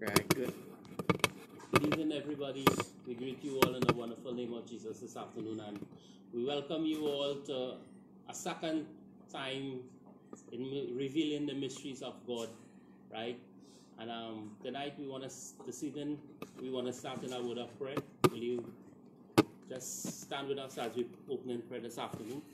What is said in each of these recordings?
Right, good. Good evening, everybody. We greet you all in the wonderful name of Jesus this afternoon, and we welcome you all to a second time in revealing the mysteries of God, right? And tonight this evening, we want to start in our word of prayer. Will you just stand with us as we open in prayer this afternoon?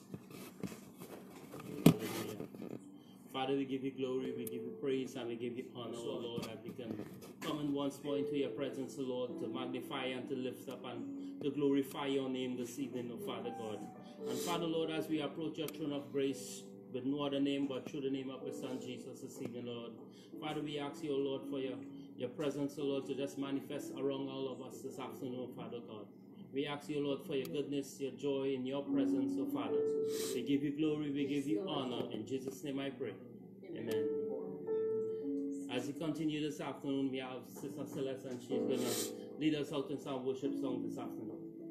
Father, we give you glory, we give you praise, and we give you honor, oh Lord, that we can come in once more into your presence, oh Lord, to magnify and to lift up and to glorify your name this evening, oh Father God. And Father, Lord, as we approach your throne of grace with no other name but through the name of your Son, Jesus, this evening, Lord. Father, we ask you, oh Lord, for your presence, oh Lord, to just manifest around all of us this afternoon, oh Father God. We ask you, Lord, for your goodness, your joy, in your presence, oh Father. We give you glory, we give you honor. In Jesus' name I pray. Amen. As we continue this afternoon, we have Sister Celeste, and she's going to lead us out in some worship song this afternoon.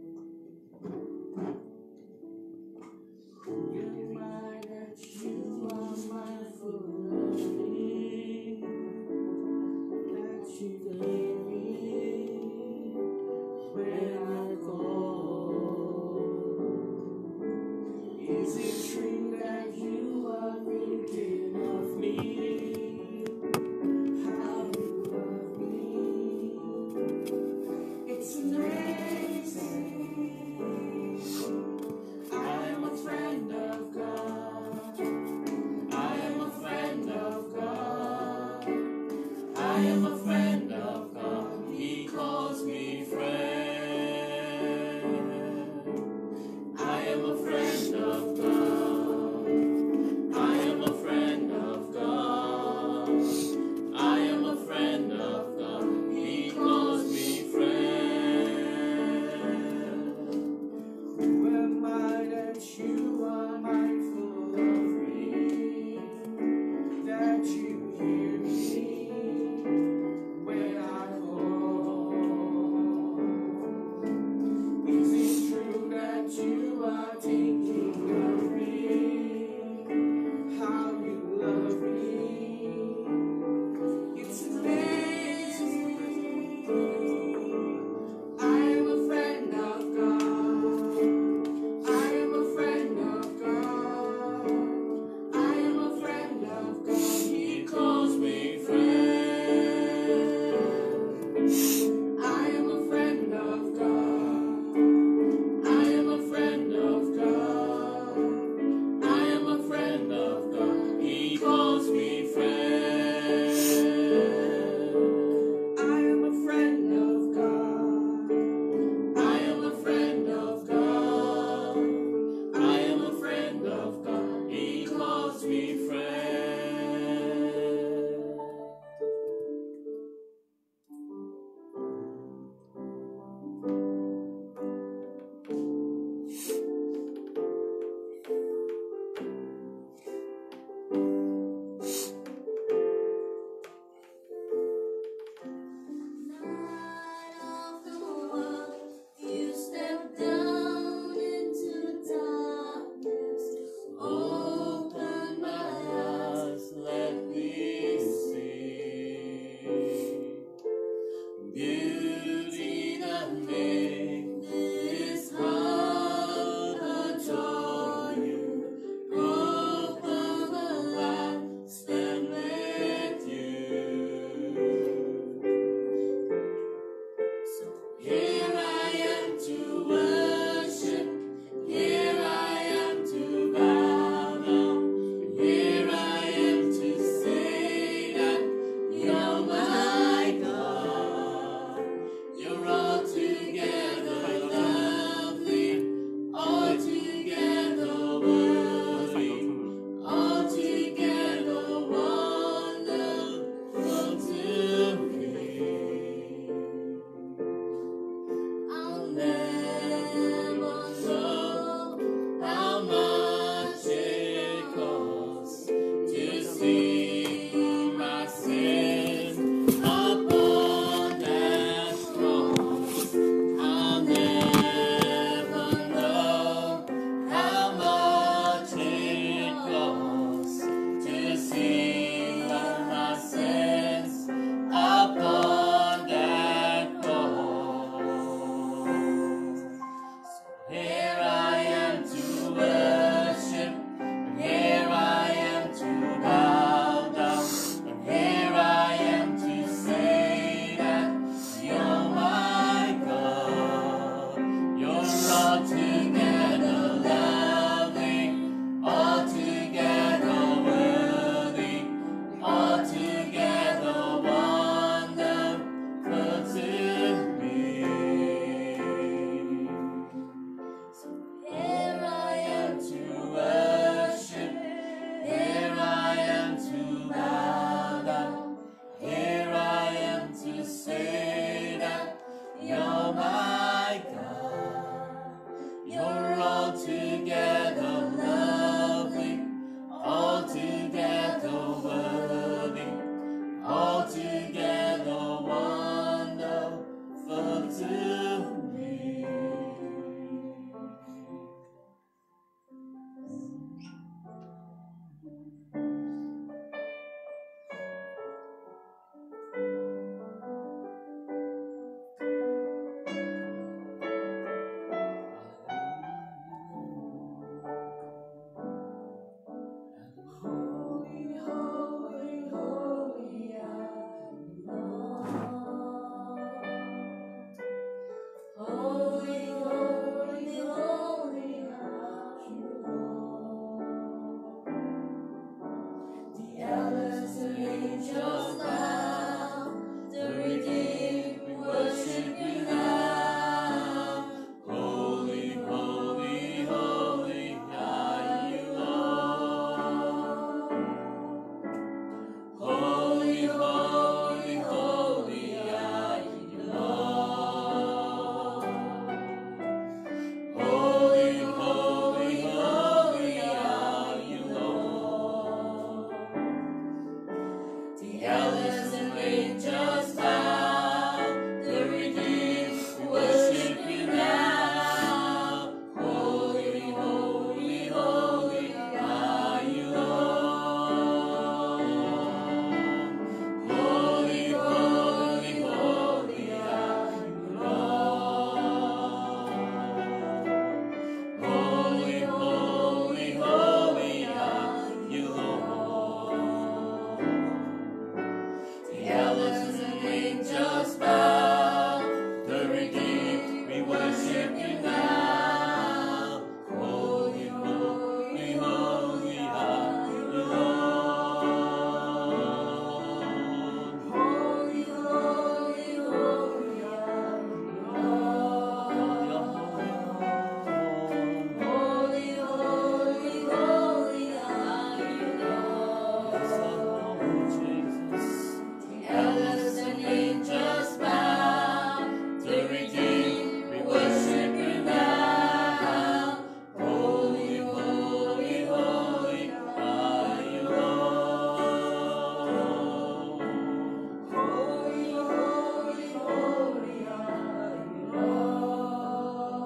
You are mindful of me, that you lead me when I call. Is it true that you are thinking of me? How you love me? It's amazing. I am a friend of God. I am a friend of God. I am a friend of God. He calls me friend. I am a friend of God. I am a friend of God. I am a friend of God. He calls me friend. Who am I that you are mindful of me? That you hear me when angels bow, the redeemed, we worship you now. Holy, holy, holy are you, Lord. Holy, holy, holy are you, Lord. Holy, holy, holy are you, Lord. Jesus. The elders and angels bow, the redeemed, we worship you now. Holy, holy, holy are you, Lord. Holy, holy, holy are you, Lord.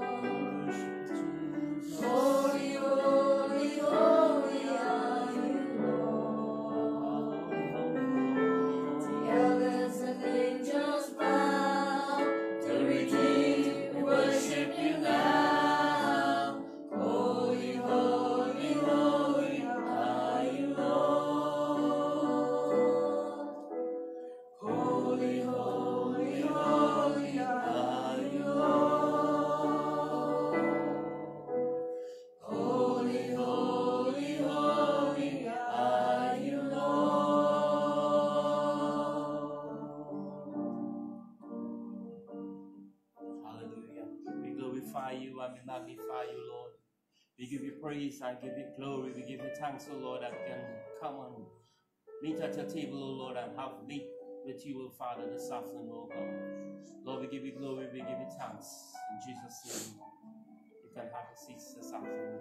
Holy, holy, holy are you, Lord. The elders and angels bow, the redeemed, we worship you now. Holy, holy, holy are you, Lord. Holy, holy, holy are you, Lord. Holy, holy, holy are you, Lord. Hallelujah. We glorify you and we magnify you, Lord. We give you praise and give you glory. We give you thanks, O Lord, that we can come and meet at your table, O Lord, and have meet with you, O Father, this afternoon, O God. Lord, we give you glory, we give you thanks. In Jesus' name, you can have a seat this afternoon.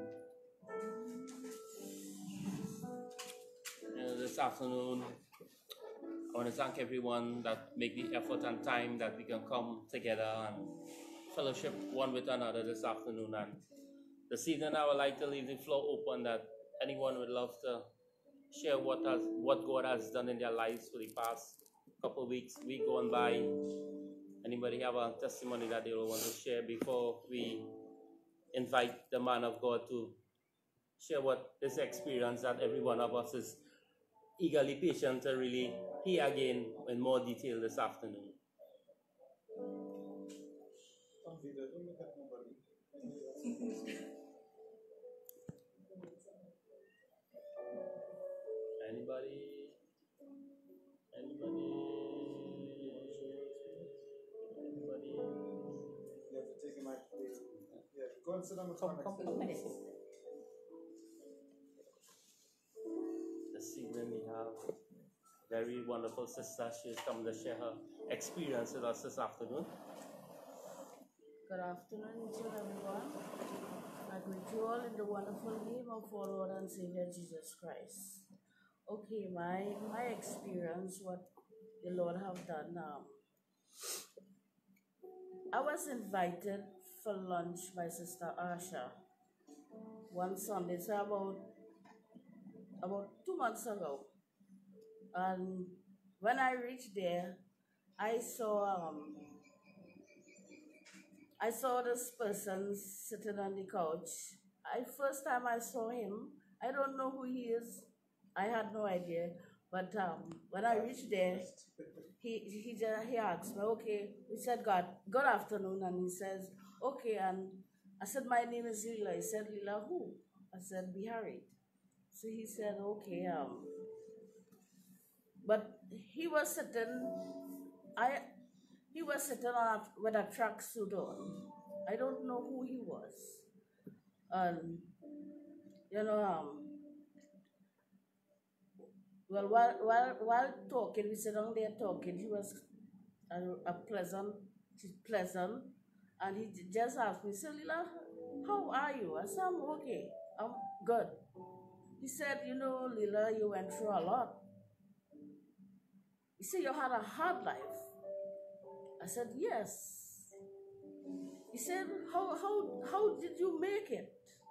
This afternoon, I want to thank everyone that make the effort and time that we can come together and fellowship one with another this afternoon. And this evening, I would like to leave the floor open that anyone would love to share what God has done in their lives for the past couple of week gone by. Anybody have a testimony that they will want to share before we invite the man of God to share what this experience that every one of us is eagerly patient to really hear again in more detail this afternoon. Anybody? You have to take him out. Yeah, go and sit on the floor next to him. This evening we have a very wonderful sister. She has come to share her experience with us this afternoon. Good afternoon to everyone. I greet you all in the wonderful name of our Lord and Savior Jesus Christ. Okay, my experience, what the Lord have done. I was invited for lunch by Sister Asha one Sunday, so about 2 months ago. And when I reached there, I saw this person sitting on the couch. First time I saw him, I don't know who he is. I had no idea. But when I reached there, he asked me, okay. We said, good afternoon, and he says, okay. And I said, my name is Lila. He said, Lila who? I said, Bihari. So he said, okay. But he was sitting. He was sitting with a tracksuit on. I don't know who he was. And, well, while talking, we sat down there talking. He was pleasant, and he just asked me, so Lila, how are you? I said, I'm okay. I'm good. He said, Lila, you went through a lot. He said, you had a hard life. I said, yes. He said, how did you make it?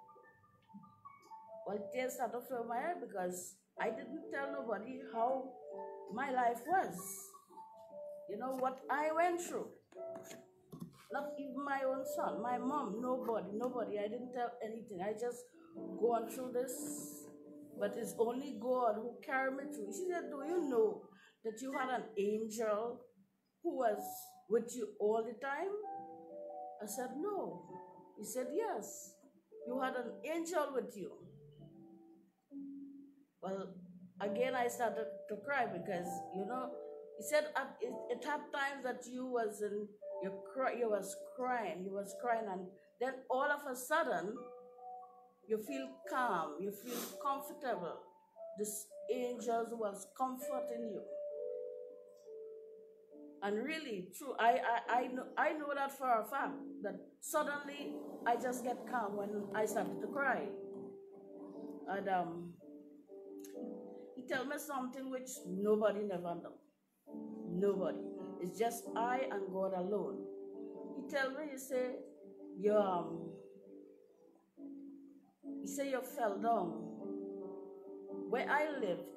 Well, tears started to fill my head because I didn't tell nobody how my life was. What I went through. Not even my own son, my mom, nobody. I didn't tell anything. I just gone through this. But it's only God who carried me through. She said, do you know that you had an angel who was with you all the time? I said, no. He said, yes. You had an angel with you. Well, again, I started to cry because, he said it had times that you was crying, and then all of a sudden, you feel calm, you feel comfortable. This angel was comforting you. And really, true, I know that for a fact, that suddenly I just get calm when I started to cry. And he told me something which nobody never know. Nobody. It's just I and God alone. He tell me, he say you fell down. Where I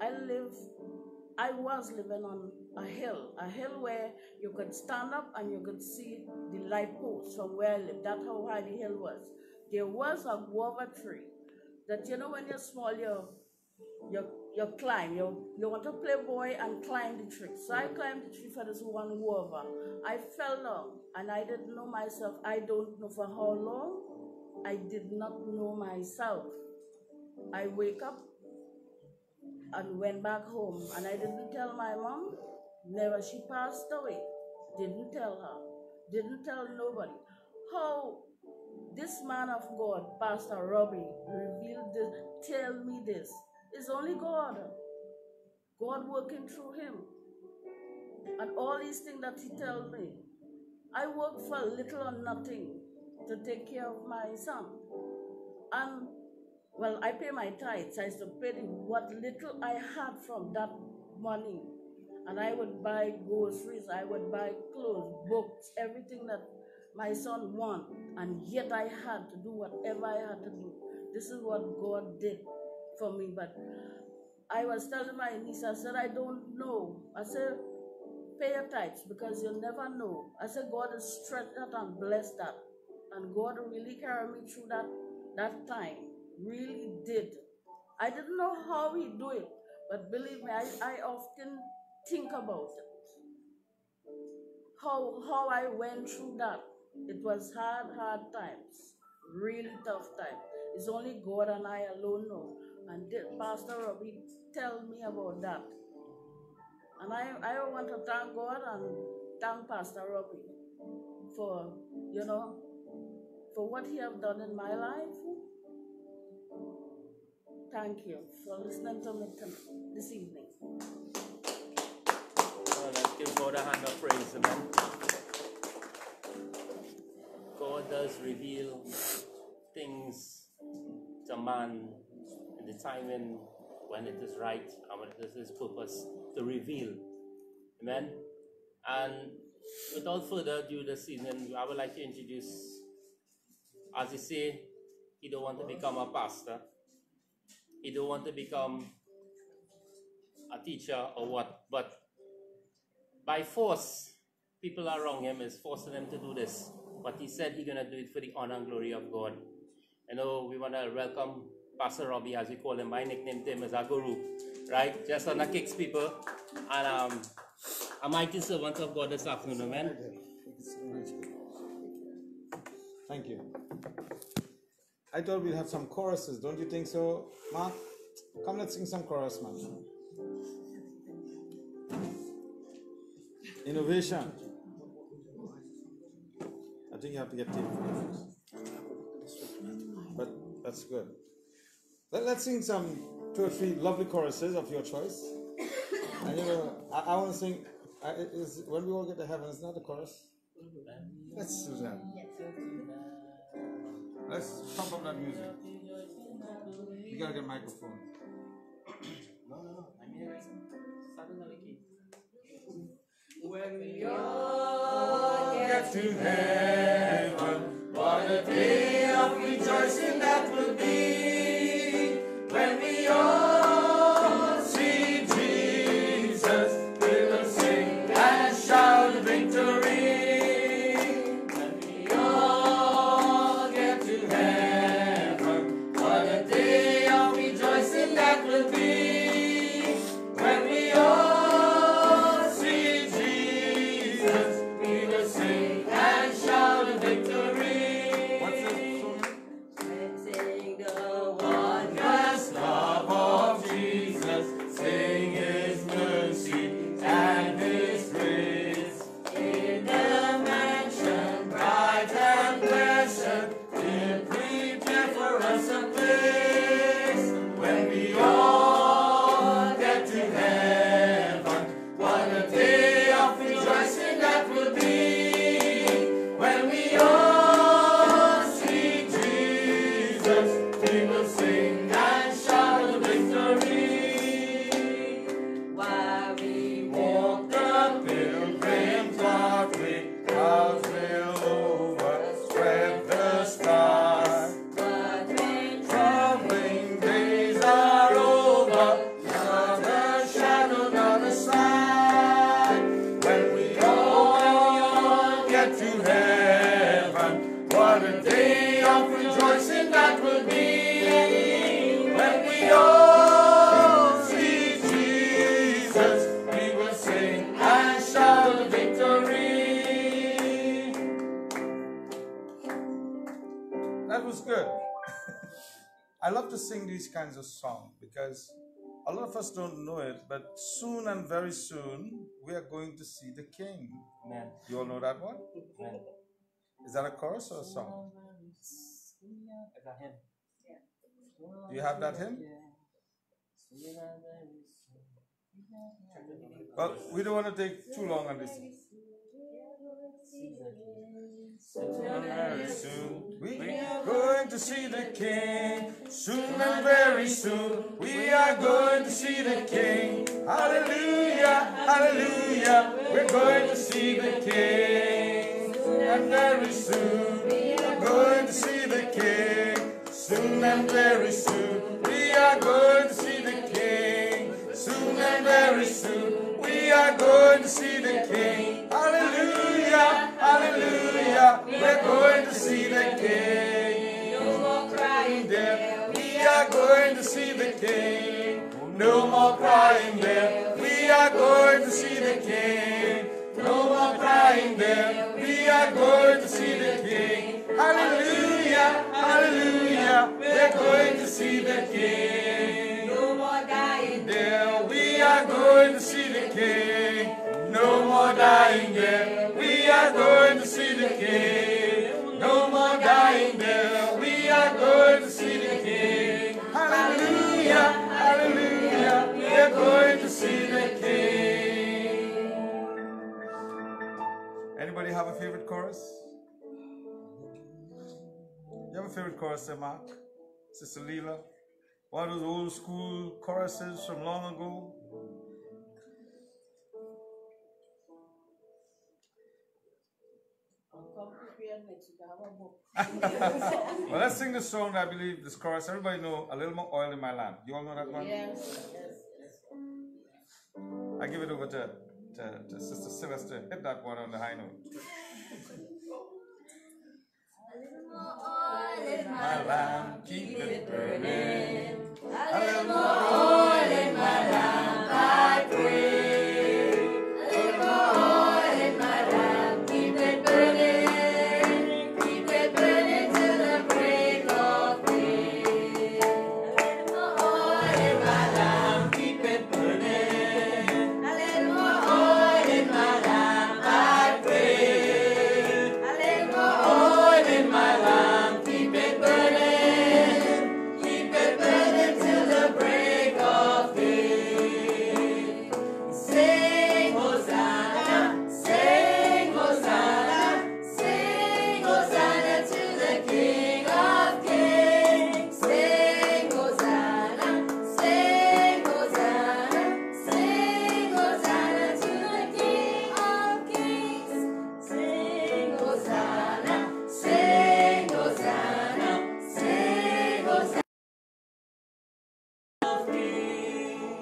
was living on a hill where you could stand up and you could see the light post from where I lived. That's how high the hill was. There was a guava tree that, when you're small, you climb. You want to play boy and climb the tree. So I climbed the tree for this one guava. I fell down and I didn't know myself. I don't know for how long. I did not know myself. I wake up and went back home, and I didn't tell my mom. Never. She passed away. Didn't tell her. Didn't tell nobody. How this man of God, Pastor Robbie, revealed this, tell me this. It's only God. God working through him. And all these things that he tells me. I work for little or nothing to take care of my son. And well, I pay my tithes. I used to pay what little I had from that money. And I would buy groceries, I would buy clothes, books, everything that my son wanted. And yet I had to do whatever I had to do. This is what God did for me. But I was telling my niece, I said, I don't know. I said, pay your tithes because you never know. I said, God has stretched that and blessed that. And God really carried me through that time. Really did. I didn't know how he do it, but believe me, I often think about it. How I went through that. It was hard times, really tough times. It's only God and I alone know. And Pastor Robbie tell me about that. And I want to thank God and thank Pastor Robbie for, for what he have done in my life. Thank you for listening to me this evening. Well, let's give God a hand of praise, amen. God does reveal things to man in the timing when it is right and when it is his purpose to reveal. Amen. And without further ado this evening, I would like to introduce, as you say, he don't want to become a pastor. He don't want to become a teacher or what, but by force, people around him is forcing him to do this. But he said he's going to do it for the honor and glory of God. We want to welcome Pastor Robbie, as we call him. My nickname to him is our guru, right? Just on the kicks people. And a mighty servant of God this afternoon, amen? Thank you. I thought we'd have some choruses, don't you think so, Mark? Come, let's sing some chorus, man. Innovation. I think you have to get tape for that. But that's good. Let's sing some 2 or 3 lovely choruses of your choice. And I want to sing, when we all get to heaven, it's not the chorus. Let's do that. Let's pump up that music. You gotta get a microphone. No. I'm here. Start another key. When we all get to heaven, what a day of rejoicing that will be. When we all see Jesus, we will sing and shout victory. When we all get to heaven, what a day of rejoicing that will be. When we all see Jesus, was good. I love to sing these kinds of songs because a lot of us don't know it, but soon and very soon we are going to see the King. Amen. You all know that one? Amen. Is that a chorus or a song? Is that him? Do you have that hymn? Well, we don't want to take too long on this. Soon and very soon we are going to see the King. Soon and very soon we are going to see the King. Hallelujah, hallelujah, we're going to see the King. Soon and very soon we are going to see the King. Soon and very soon we are going to see the King. Soon and very soon we are going to see the King. Hallelujah, hallelujah, we're going to see the King. No more crying there, we are going to see the King. No more crying there, we are going to see the King. No more crying there, we are going to see the King. Hallelujah, hallelujah, we're going to see the King. No more dying there, we are going to see the King. No more dying there, we are going to see the King. No more dying there, we are going to see the King. Hallelujah, hallelujah, we're going to see the King. Anybody have a favorite chorus? You have a favorite chorus there, Mark? Sister Leela? One of those old school choruses from long ago? Well, let's sing the song that I believe this chorus. Everybody know A Little More Oil in My Lamp. You all know that one? Yes. I give it over to Sister Celeste. Hit that one on the high note. My lamp, keep it burning. A little more oil in my lamp, I pray. A little more oil in my lamp, keep it burning. Keep it burning till the break of day. A little more oil in my lamp, keep it burning. A little more oil in my lamp, I pray. A little more oil in my lamp, keep it burning. Keep it burning till the break of day. Sing Hosanna, sing Hosanna, sing Hosanna to the King of Kings. Sing Hosanna, sing Hosanna, sing Hosanna to the King of Kings. Sing Hosanna, sing Hosanna, sing Hosanna of Kings.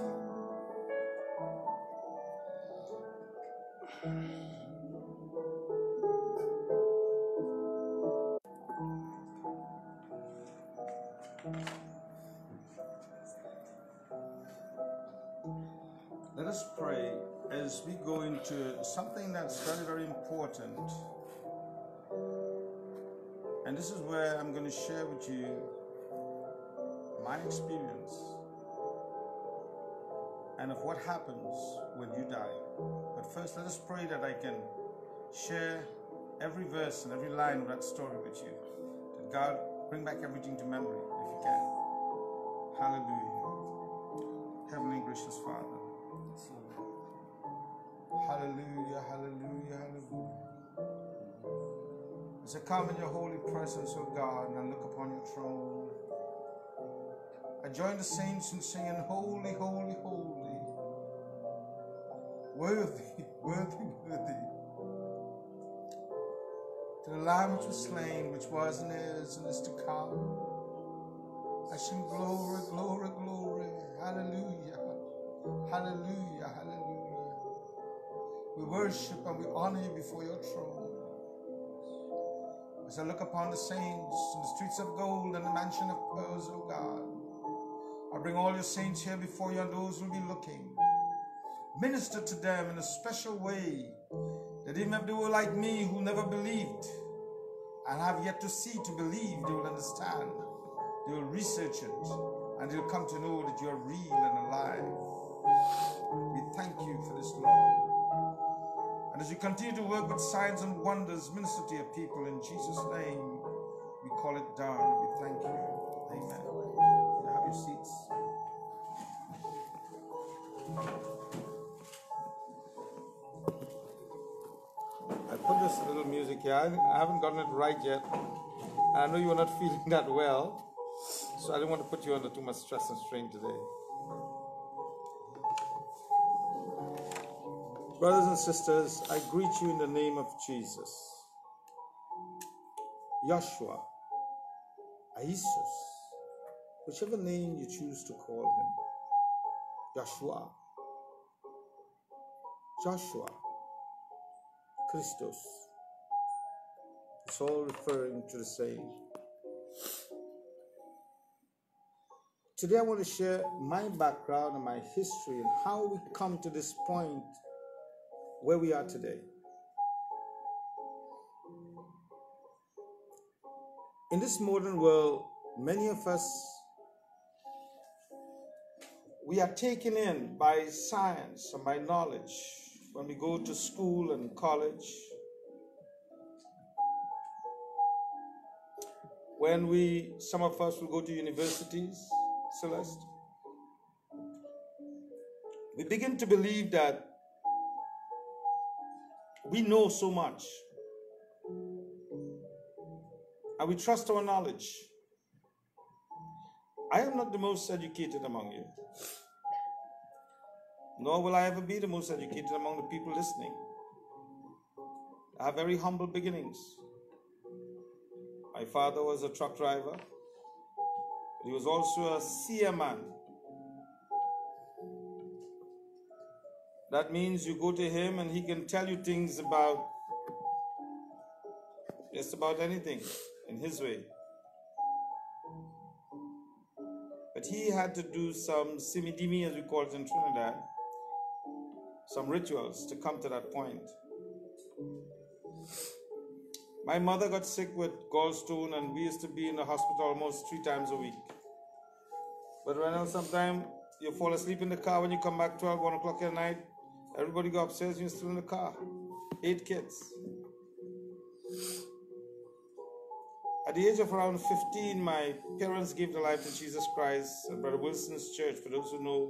Let us pray as we go into something that's very, very important. And this is where I'm going to share with you my experience and of what happens when you die. But first, let us pray that I can share every verse and every line of that story with you. That God bring back everything to memory, if you can. Hallelujah. Heavenly gracious Father. Hallelujah, hallelujah, hallelujah. As I come in your holy presence, O God, and I look upon your throne, I join the saints in singing, holy, holy, holy. Worthy, worthy, worthy. To the Lamb which was slain, which was and is to come. I sing glory, glory, glory. Hallelujah, hallelujah, hallelujah. We worship and we honor you before your throne. As I look upon the saints in the streets of gold and the mansion of pearls, O God, I bring all your saints here before you and those who will be looking. Minister to them in a special way, that even if they were like me who never believed, and have yet to see, to believe, they will understand. They will research it, and they'll come to know that you are real and alive. We thank you for this, Lord. And as you continue to work with signs and wonders, minister to your people in Jesus' name. We call it down, and we thank you. Amen. You have your seats. I put this little music here. I haven't gotten it right yet. And I know you are not feeling that well, so I didn't want to put you under too much stress and strain today. Brothers and sisters, I greet you in the name of Jesus. Joshua, Jesus, whichever name you choose to call him. Joshua, Christos. It's all referring to the same. Today I want to share my background and my history and how we come to this point where we are today. In this modern world, many of us, we are taken in by science and by knowledge when we go to school and college. When some of us will go to universities, Celeste, we begin to believe that we know so much. And we trust our knowledge. I am not the most educated among you. Nor will I ever be the most educated among the people listening. I have very humble beginnings. My father was a truck driver. He was also a seer man. That means you go to him and he can tell you things about just about anything in his way. But he had to do some simidimi, as we call it in Trinidad, some rituals to come to that point. My mother got sick with gallstone and we used to be in the hospital almost 3 times a week. But when sometime you fall asleep in the car, when you come back 12, 1 o'clock at night, everybody go upstairs and you're still in the car. 8 kids. At the age of around 15, my parents gave their life to Jesus Christ at Brother Wilson's church. For those who know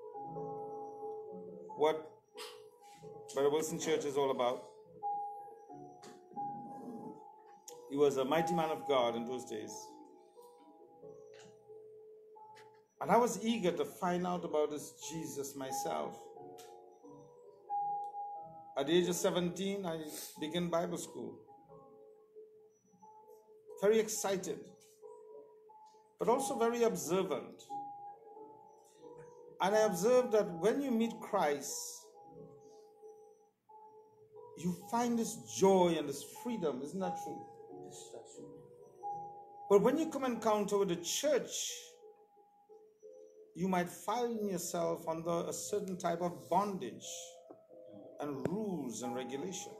what Brother Wilson Church is all about. He was a mighty man of God in those days. And I was eager to find out about this Jesus myself. At the age of 17, I began Bible school. Very excited, but also very observant. And I observed that when you meet Christ, you find this joy and this freedom. Isn't that true? Yes, that's true. But when you come encounter with the church, you might find yourself under a certain type of bondage and rules and regulations.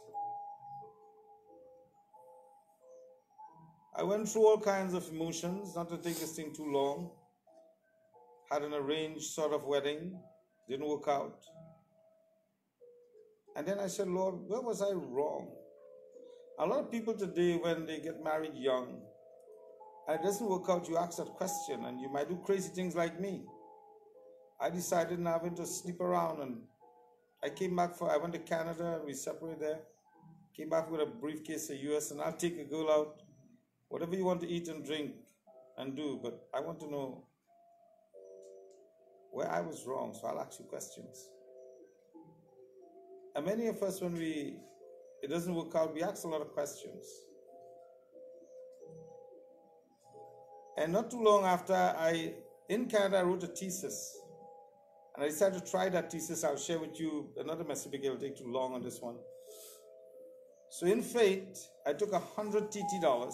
I went through all kinds of emotions, not to take this thing too long. Had an arranged sort of wedding, didn't work out. And then I said, Lord, where was I wrong? A lot of people today, when they get married young, and it doesn't work out, you ask that question, and you might do crazy things like me. I decided not to sleep around, and I went to Canada, and we separated there. Came back with a briefcase to US, and I'll take a girl out. Whatever you want to eat and drink and do, but I want to know where I was wrong, so I'll ask you questions. And many of us, when it doesn't work out, we ask a lot of questions. And not too long after, in Canada, I wrote a thesis. And I decided to try that thesis. I'll share with you another message because it'll take too long on this one. So in faith, I took $100 TT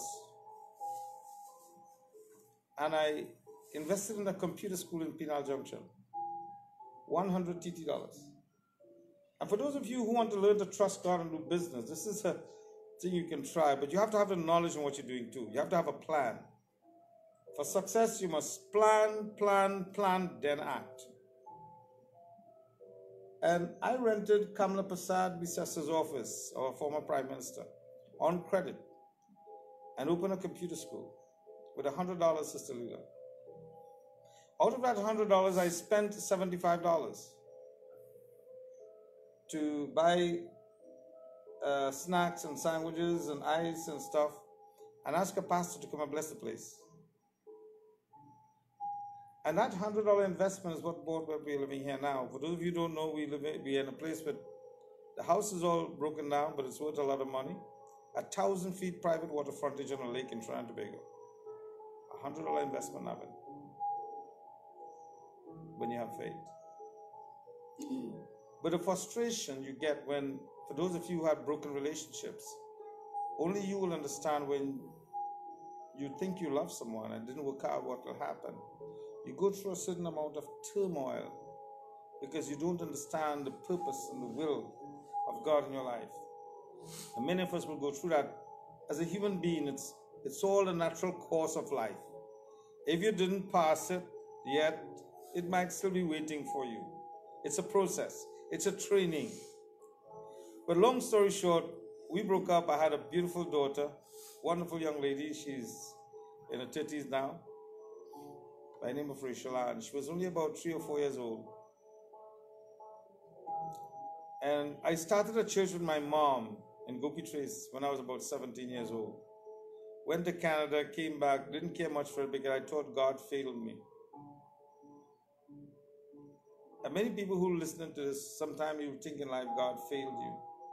and I invested in a computer school in Penal Junction. $100 TT. And for those of you who want to learn to trust God and do business, this is thing you can try, but you have to have the knowledge on what you're doing too. You have to have a plan. For success, you must plan, then act. And I rented Kamala Prasad Bissasa's office, our former Prime Minister, on credit, and opened a computer school with $100, Sister Lila. Out of that $100, I spent $75 to buy snacks and sandwiches and ice and stuff, and ask a pastor to come and bless the place. And that $100 investment is what bought where we're living here now. For those of you who don't know, we're in a place where the house is all broken down, but it's worth a lot of money. 1,000 feet private water frontage on a lake in Trinidad and Tobago. $100 investment of it. When you have faith. But the frustration you get when, for those of you who have broken relationships, only you will understand when you think you love someone and it didn't work out what will happen. You go through a certain amount of turmoil because you don't understand the purpose and the will of God in your life. And many of us will go through that. As a human being, it's all a natural course of life. If you didn't pass it yet, it might still be waiting for you. It's a process. It's a training. But long story short, we broke up. I had a beautiful daughter, wonderful young lady. She's in her 30s now, by the name of Rachel, and she was only about 3 or 4 years old. And I started a church with my mom in Gopi Trace when I was about 17 years old. Went to Canada, came back, didn't care much for it because I thought God failed me. And many people who are listening to this, sometimes you think in life God failed you.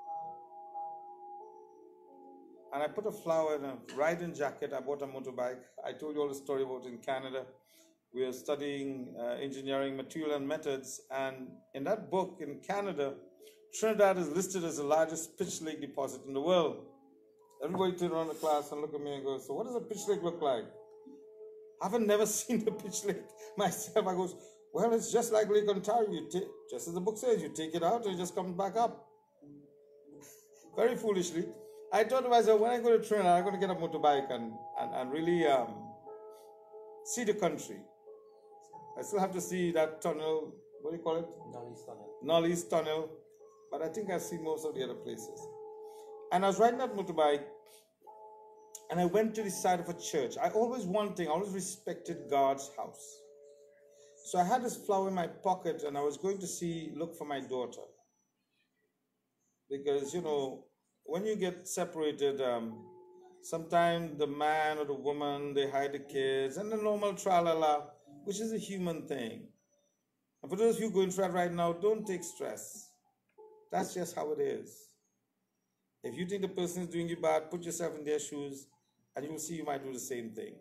And I put a flower in a riding jacket. I bought a motorbike. I told you all the story about in Canada. We were studying engineering, material and methods. And in that book in Canada, Trinidad is listed as the largest pitch lake deposit in the world. Everybody turned around the class and looked at me and goes, so what does a pitch lake look like? I haven't never seen a pitch lake myself. I goes, well, it's just like Lake Ontario. Just as the book says, you take it out and it just comes back up. Very foolishly. I thought to myself, when I go to Trinidad, I'm going to get a motorbike and really see the country. I still have to see that tunnel, what do you call it? Nolly's Tunnel. Nolly's Tunnel. But I think I've seen most of the other places. And I was riding that motorbike, and I went to the side of a church. I always respected God's house. So I had this flower in my pocket, and I was going to look for my daughter. Because, when you get separated, sometimes the man or the woman, they hide the kids, and the normal tra-la-la, which is a human thing. And for those of you going through that right now, don't take stress. That's just how it is. If you think the person is doing you bad, put yourself in their shoes, and you'll see you might do the same thing.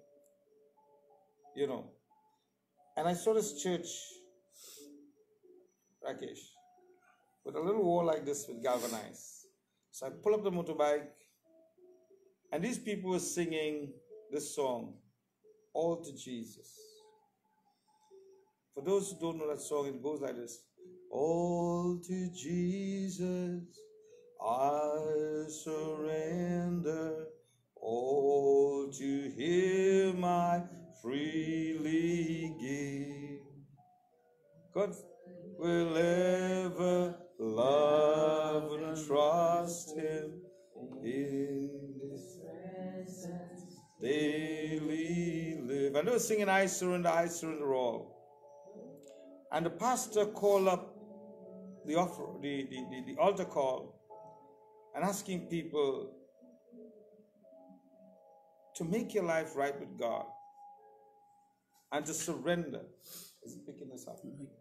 And I saw this church, Rakesh, with a little wall like this with galvanized. So I pull up the motorbike, and these people were singing this song, All to Jesus. For those who don't know that song, it goes like this. All to Jesus I surrender, all to Him I freely give. God will ever love and trust Him in His presence daily live. And they were singing, I surrender all. And the pastor called up the altar call and asking people to make your life right with God and to surrender. Is it picking this up?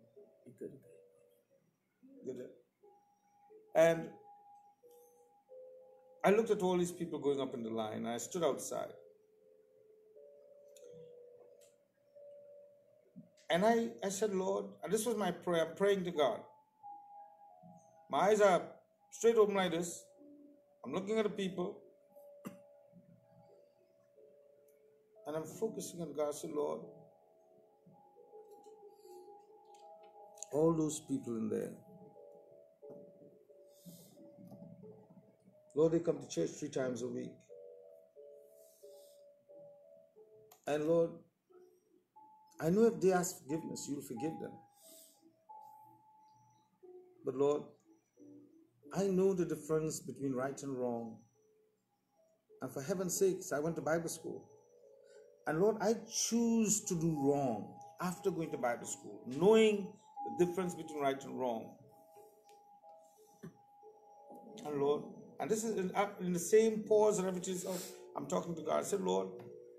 Good. And I looked at all these people going up in the line, and I stood outside. And I said, Lord, and this was my prayer, I'm praying to God. My eyes are straight open like this. I'm looking at the people. And I'm focusing on God. I said, Lord, all those people in there, Lord, they come to church 3 times a week. And Lord, I know if they ask forgiveness, you'll forgive them. But Lord, I know the difference between right and wrong. And for heaven's sakes, I went to Bible school. And Lord, I choose to do wrong after going to Bible school, knowing the difference between right and wrong. And Lord, and this is in the same pause and everything, I'm talking to God. I said, Lord,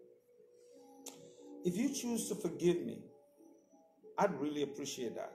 if you choose to forgive me, I'd really appreciate that.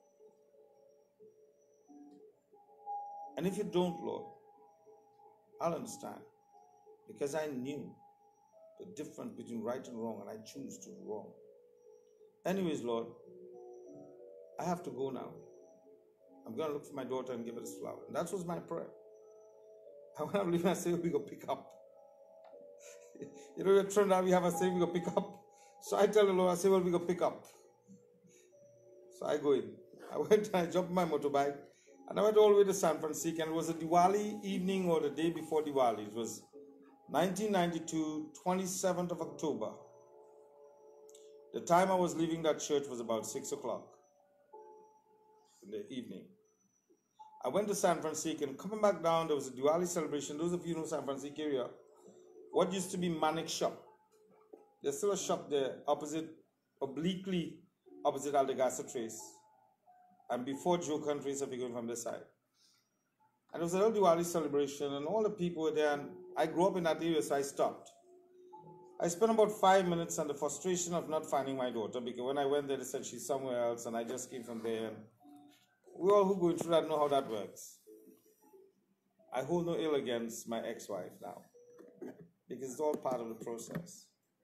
And if you don't, Lord, I'll understand. Because I knew the difference between right and wrong, and I choose to do wrong. Anyways, Lord, I have to go now. I'm going to look for my daughter and give her this flower. And that was my prayer. And when I'm leaving, I say, we go pick up. You know, we're turned out, we have a saying, we go pick up. So I tell the Lord, I say, well, we go pick up. So I go in. I went and I jumped my motorbike. And I went all the way to San Francisco. And it was a Diwali evening or the day before Diwali. It was 1992, 27th of October. The time I was leaving that church was about 6 o'clock in the evening. I went to San Francisco, and coming back down, there was a Diwali celebration. Those of you who know San Francisco area, what used to be Manic Shop. There's still a shop there, obliquely opposite Aldegasa Trace. And before Joe Countries, if you're going from this side. And it was a little Diwali celebration, and all the people were there, and I grew up in that area, so I stopped. I spent about 5 minutes on the frustration of not finding my daughter, because when I went there, they said she's somewhere else, and I just came from there. And we all who go through that know how that works. I hold no ill against my ex-wife now, because it's all part of the process.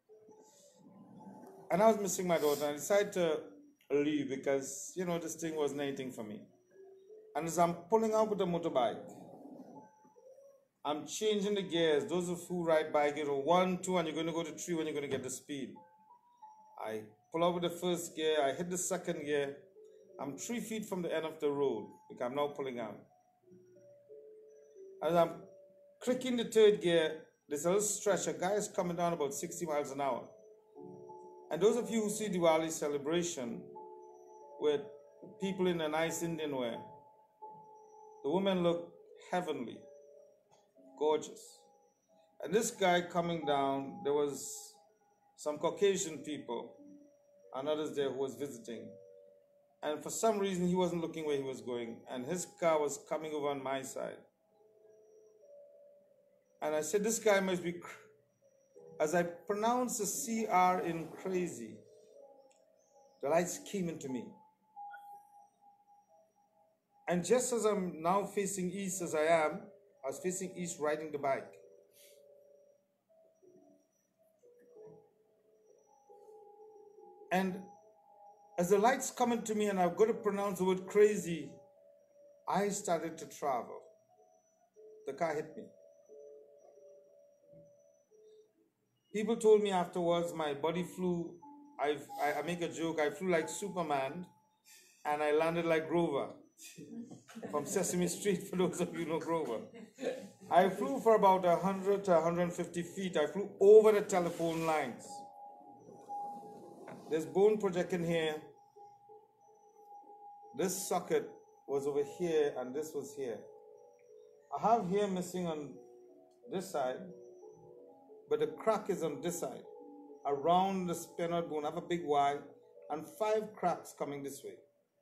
And I was missing my daughter, and I decided to leave because, you know, this thing wasn't anything for me. And as I'm pulling out with the motorbike, I'm changing the gears. Those of who ride bike, you know, 1, 2, and you're going to go to 3 when you're going to get the speed. I pull out with the first gear, I hit the second gear. I'm 3 feet from the end of the road because I'm now pulling out. As I'm clicking the third gear, there's a little stretch. A guy is coming down about 60 miles an hour. And those of you who see Diwali celebration with people in a nice Indian wear, the women look heavenly, gorgeous. And this guy coming down, there was some Caucasian people and others there who was visiting. And for some reason, he wasn't looking where he was going. And his car was coming over on my side. And I said, this guy must be... As I pronounced the CR in crazy, the lights came into me. And just as I'm now facing east as I was facing east riding the bike. And as the lights come into me and I've got to pronounce the word crazy, I started to travel. The car hit me. People told me afterwards my body flew, I make a joke, I flew like Superman and I landed like Grover from Sesame Street, for those of you who know Grover. I flew for about 100 to 150 feet. I flew over the telephone lines. There's bone projecting here. This socket was over here and this was here. I have here missing on this side, but the crack is on this side. Around the sphenoid bone, I have a big Y and 5 cracks coming this way.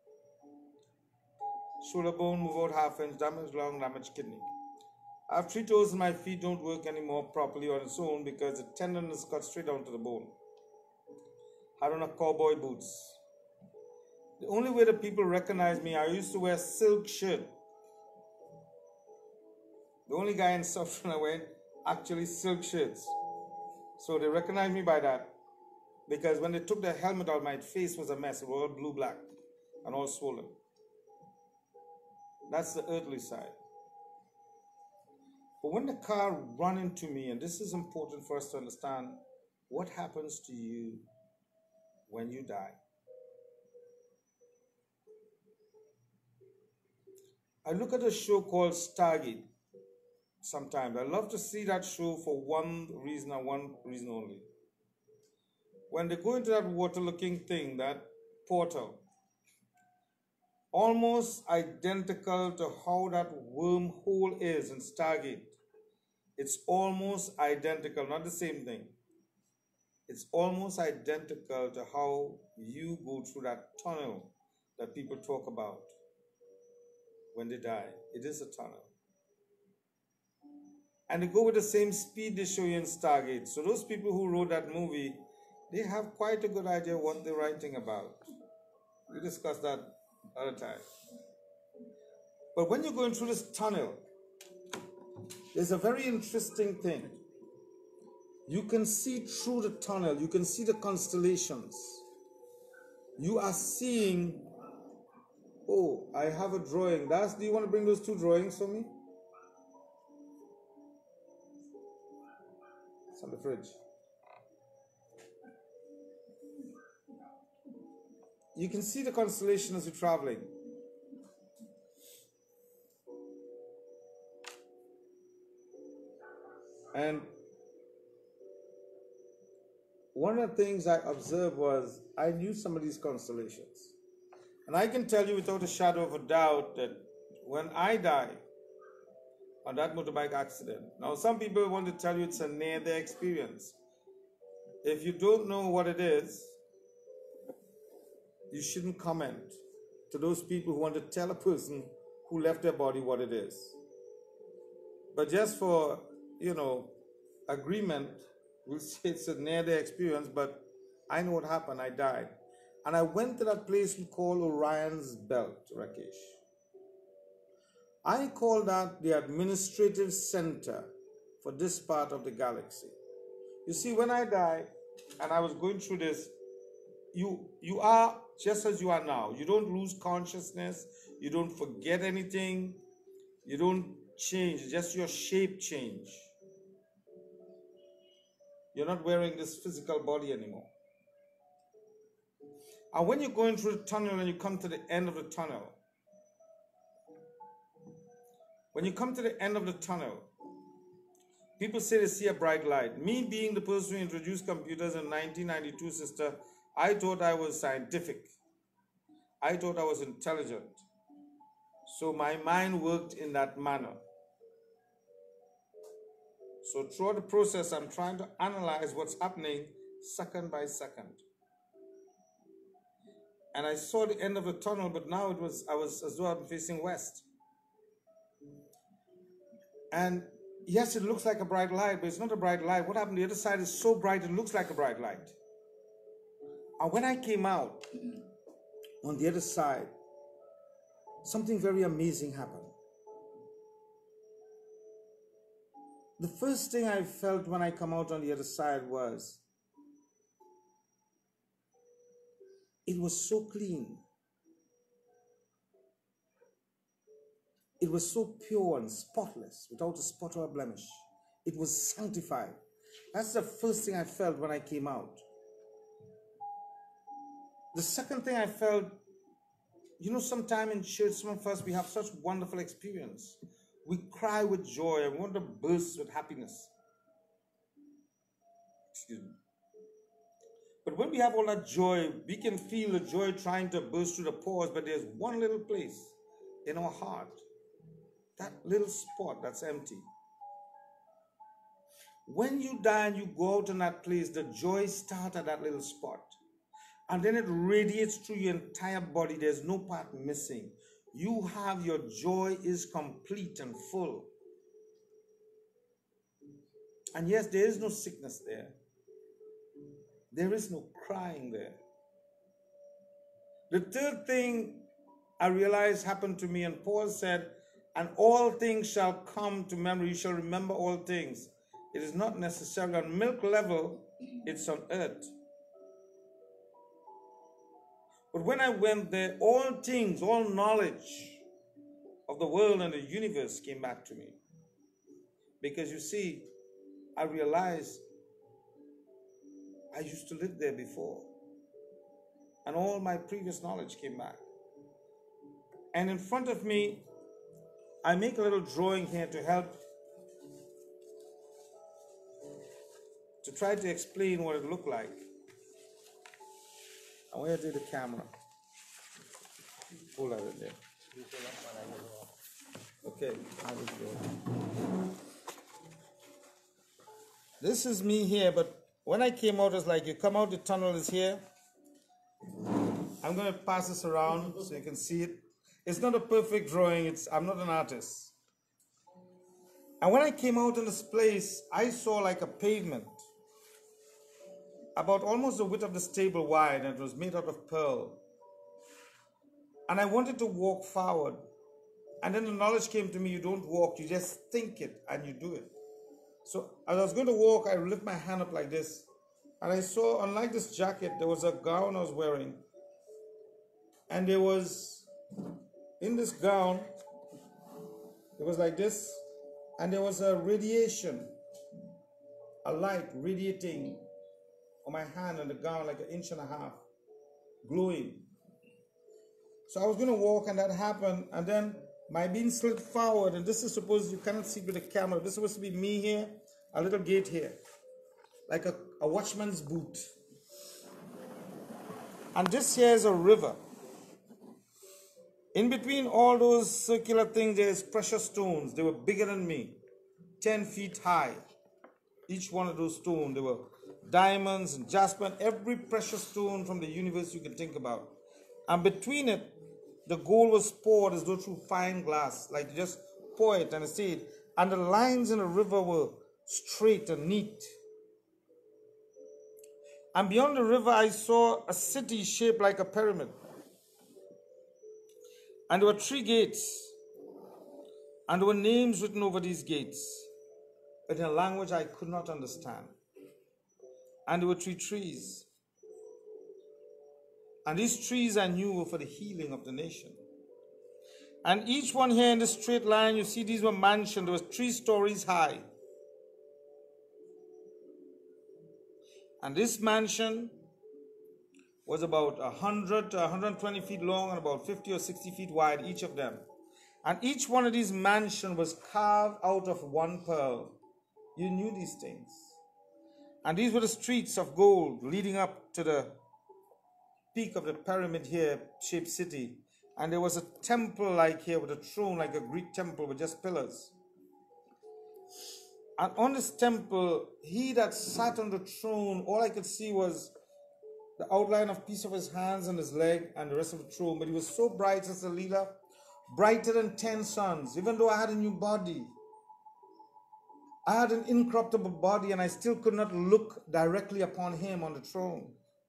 Shoulder bone, move out half inch, damaged lung, damaged kidney. I have 3 toes in my feet, don't work anymore properly on its own because the tendon is cut straight down to the bone. I had on a cowboy boots. The only way that people recognize me, I used to wear silk shirt. The only guy in South Carolina wearing actually silk shirts. So they recognized me by that. Because when they took the helmet out, my face was a mess. It was all blue-black and all swollen. That's the earthly side. But when the car ran into me, and this is important for us to understand, what happens to you when you die? I look at a show called Stargate. sometimes. I love to see that show for one reason and one reason only. When they go into that water-looking thing, that portal, almost identical to how that wormhole is in Stargate. It's almost identical, not the same thing. It's almost identical to how you go through that tunnel that people talk about when they die. It is a tunnel. And they go with the same speed they show you in Stargate. So those people who wrote that movie, they have quite a good idea what they're writing about. We discussed that other time. But when you're going through this tunnel, there's a very interesting thing. You can see through the tunnel. You can see the constellations. You are seeing, oh, I have a drawing. Do you want to bring those two drawings for me? It's on the fridge. You can see the constellation as you're traveling. And one of the things I observed was I knew some of these constellations. And I can tell you without a shadow of a doubt that when I die on that motorbike accident, now some people want to tell you it's a near-death experience. If you don't know what it is, you shouldn't comment to those people who want to tell a person who left their body what it is. But just for, agreement, we'll say it's a near-death experience, but I know what happened. I died. And I went to that place we call Orion's Belt, Rakesh. I call that the administrative center for this part of the galaxy. You see, when I died and I was going through this, you are just as you are now. You don't lose consciousness. You don't forget anything. You don't change. Just your shape change. You're not wearing this physical body anymore. And when you're going through the tunnel and you come to the end of the tunnel, people say they see a bright light. Me being the person who introduced computers in 1992, sister, I thought I was scientific. I thought I was intelligent. So my mind worked in that manner. So throughout the process, I'm trying to analyze what's happening second by second. And I saw the end of the tunnel, but now I was as though I'm facing west. And yes, it looks like a bright light, but it's not a bright light. What happened? The other side is so bright, it looks like a bright light. And when I came out on the other side, something very amazing happened. The first thing I felt when I come out on the other side was, it was so clean. It was so pure and spotless, without a spot or a blemish. It was sanctified. That's the first thing I felt when I came out. The second thing I felt, sometime in church, some of us, we have such wonderful experience. We cry with joy and want to burst with happiness. Excuse me. But when we have all that joy, we can feel the joy trying to burst through the pores, but there's one little place in our heart, that little spot that's empty. When you die and you go out in that place, the joy starts at that little spot. And then it radiates through your entire body. There's no part missing. Your joy is complete and full. And yes, there is no sickness there. There is no crying there. The third thing I realized happened to me, and Paul said, and all things shall come to memory. You shall remember all things. It is not necessarily on milk level, it's on earth. But when I went there, all things, all knowledge of the world and the universe came back to me. Because you see, I realized I used to live there before. And all my previous knowledge came back. And in front of me, I make a little drawing here to help to try to explain what it looked like. I want you to take the camera. Pull out it there. Okay, I will go. This is me here, but when I came out, it's like you come out, the tunnel is here. I'm going to pass this around so you can see it. It's not a perfect drawing. I'm not an artist. And when I came out in this place, I saw like a pavement, about almost the width of this table wide, and it was made out of pearl. And I wanted to walk forward. And then the knowledge came to me, you don't walk, you just think it and you do it. So as I was going to walk, I lift my hand up like this. And I saw, unlike this jacket, there was a gown I was wearing. And there was, in this gown, it was like this. And there was a radiation, a light radiating on my hand and the gown like 1.5 inches, glowing. So I was going to walk and that happened. And then my being slid forward, and this is supposed, you cannot see with the camera, this is supposed to be me here, a little gate here, like a watchman's boot. And this here is a river. In between all those circular things, there's precious stones. They were bigger than me, 10 feet high. Each one of those stones, there were diamonds and jasper, and every precious stone from the universe you can think about. And between it, the gold was poured as though through fine glass, like you just pour it and see it. And the lines in the river were straight and neat. And beyond the river, I saw a city shaped like a pyramid. And there were 3 gates. And there were names written over these gates, but in a language I could not understand. And there were 3 trees. And these trees I knew were for the healing of the nation. And each one here in this straight line, you see these were mansions. There was 3 stories high. And this mansion was about 100 to 120 feet long and about 50 or 60 feet wide, each of them. And each one of these mansions was carved out of one pearl. You knew these things. And these were the streets of gold leading up to the peak of the pyramid here, shaped city. And there was a temple like here with a throne, like a Greek temple with just pillars. And on this temple, he that sat on the throne, all I could see was the outline of piece of his hands and his leg and the rest of the throne. But he was so bright, Sister Leela, brighter than 10 suns. Even though I had a new body, I had an incorruptible body, and I still could not look directly upon him on the throne.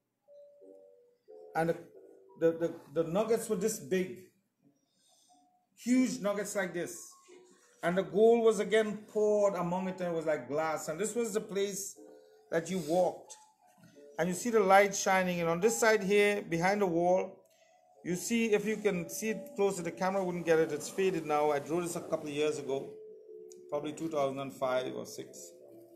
And the nuggets were this big, huge nuggets like this. And the gold was again poured among it, and it was like glass. And this was the place that you walked. And you see the light shining. And on this side here, behind the wall, you see, if you can see it close to the camera, wouldn't get it. It's faded now. I drew this a couple of years ago, probably 2005 or 6.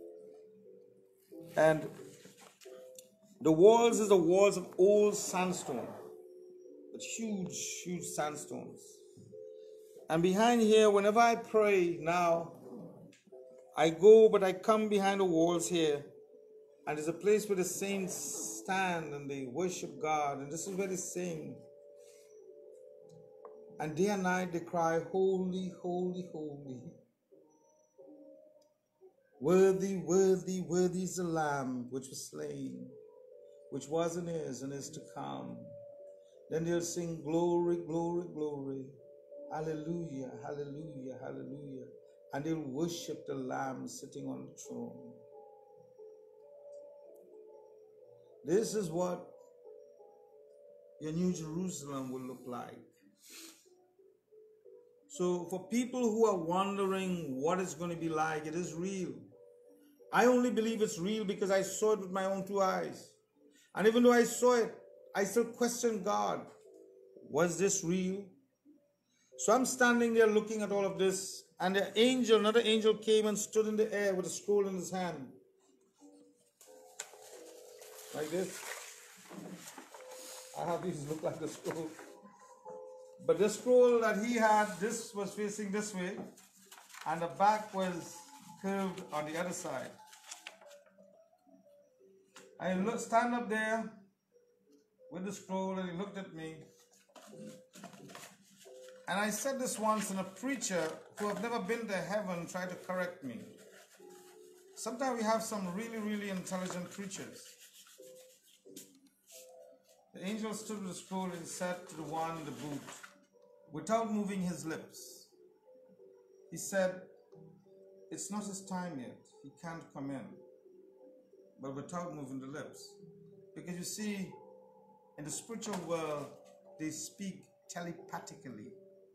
And the walls is the walls of old sandstone. It's huge, huge sandstones. And behind here, whenever I pray now, I go, but I come behind the walls here. And there's a place where the saints stand and they worship God. And this is where they sing. And day and night they cry, holy, holy, holy. Worthy, worthy, worthy is the Lamb which was slain, which was and is to come. Then they'll sing, glory, glory, glory. Hallelujah, hallelujah, hallelujah. And they'll worship the Lamb sitting on the throne. This is what your New Jerusalem will look like. So for people who are wondering what it's going to be like, it is real. I only believe it's real because I saw it with my own 2 eyes. And even though I saw it, I still question God. Was this real? So I'm standing there looking at all of this, and another angel came and stood in the air with a scroll in his hand. Like this. I have these look like the scroll. But the scroll that he had, this was facing this way, and the back was curved on the other side. stand up there with the scroll, and he looked at me. And I said this once, and a preacher who have never been to heaven tried to correct me. Sometimes we have some really, really intelligent preachers. The angel stood with the scroll and said to the one in the booth, without moving his lips, he said, it's not his time yet. He can't come in. But without moving the lips. Because you see, in the spiritual world, they speak telepathically.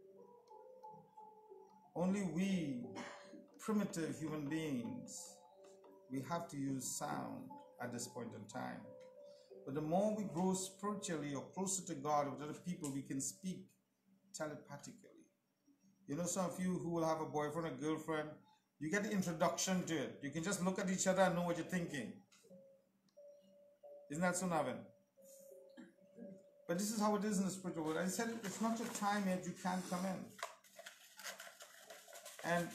Only we, primitive human beings, we have to use sound at this point in time. But the more we grow spiritually or closer to God with other people, we can speak telepathically. You know, some of you who will have a boyfriend or girlfriend, you get the introduction to it. You can just look at each other and know what you're thinking. Isn't that so, Navin? But this is how it is in the spiritual world. I said, it's not your time yet, you can't come in. And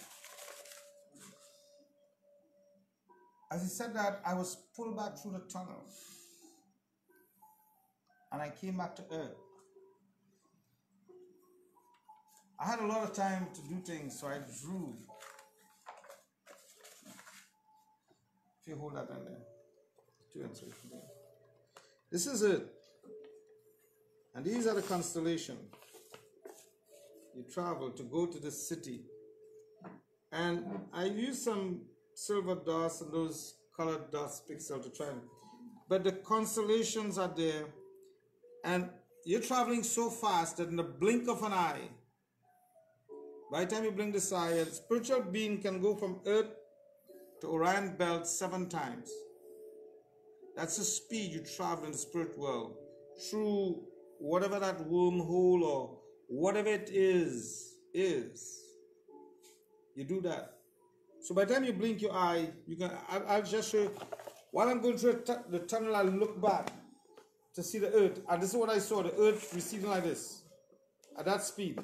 as he said that, I was pulled back through the tunnel. And I came back to earth. I had a lot of time to do things, so I drew. If you hold that in there. 2 and 3. This is it. And these are the constellations. You travel to go to this city. And I used some silver dust and those colored dust pixel to try and, but the constellations are there. And you're traveling so fast that in the blink of an eye, by the time you blink this eye, a spiritual being can go from Earth to Orion Belt 7 times. That's the speed you travel in the spirit world through whatever that wormhole or whatever it is. You do that. So by the time you blink your eye, you can. I'll just show you. While I'm going through the tunnel, I'll look back to see the earth. And this is what I saw, the earth receding like this. At that speed.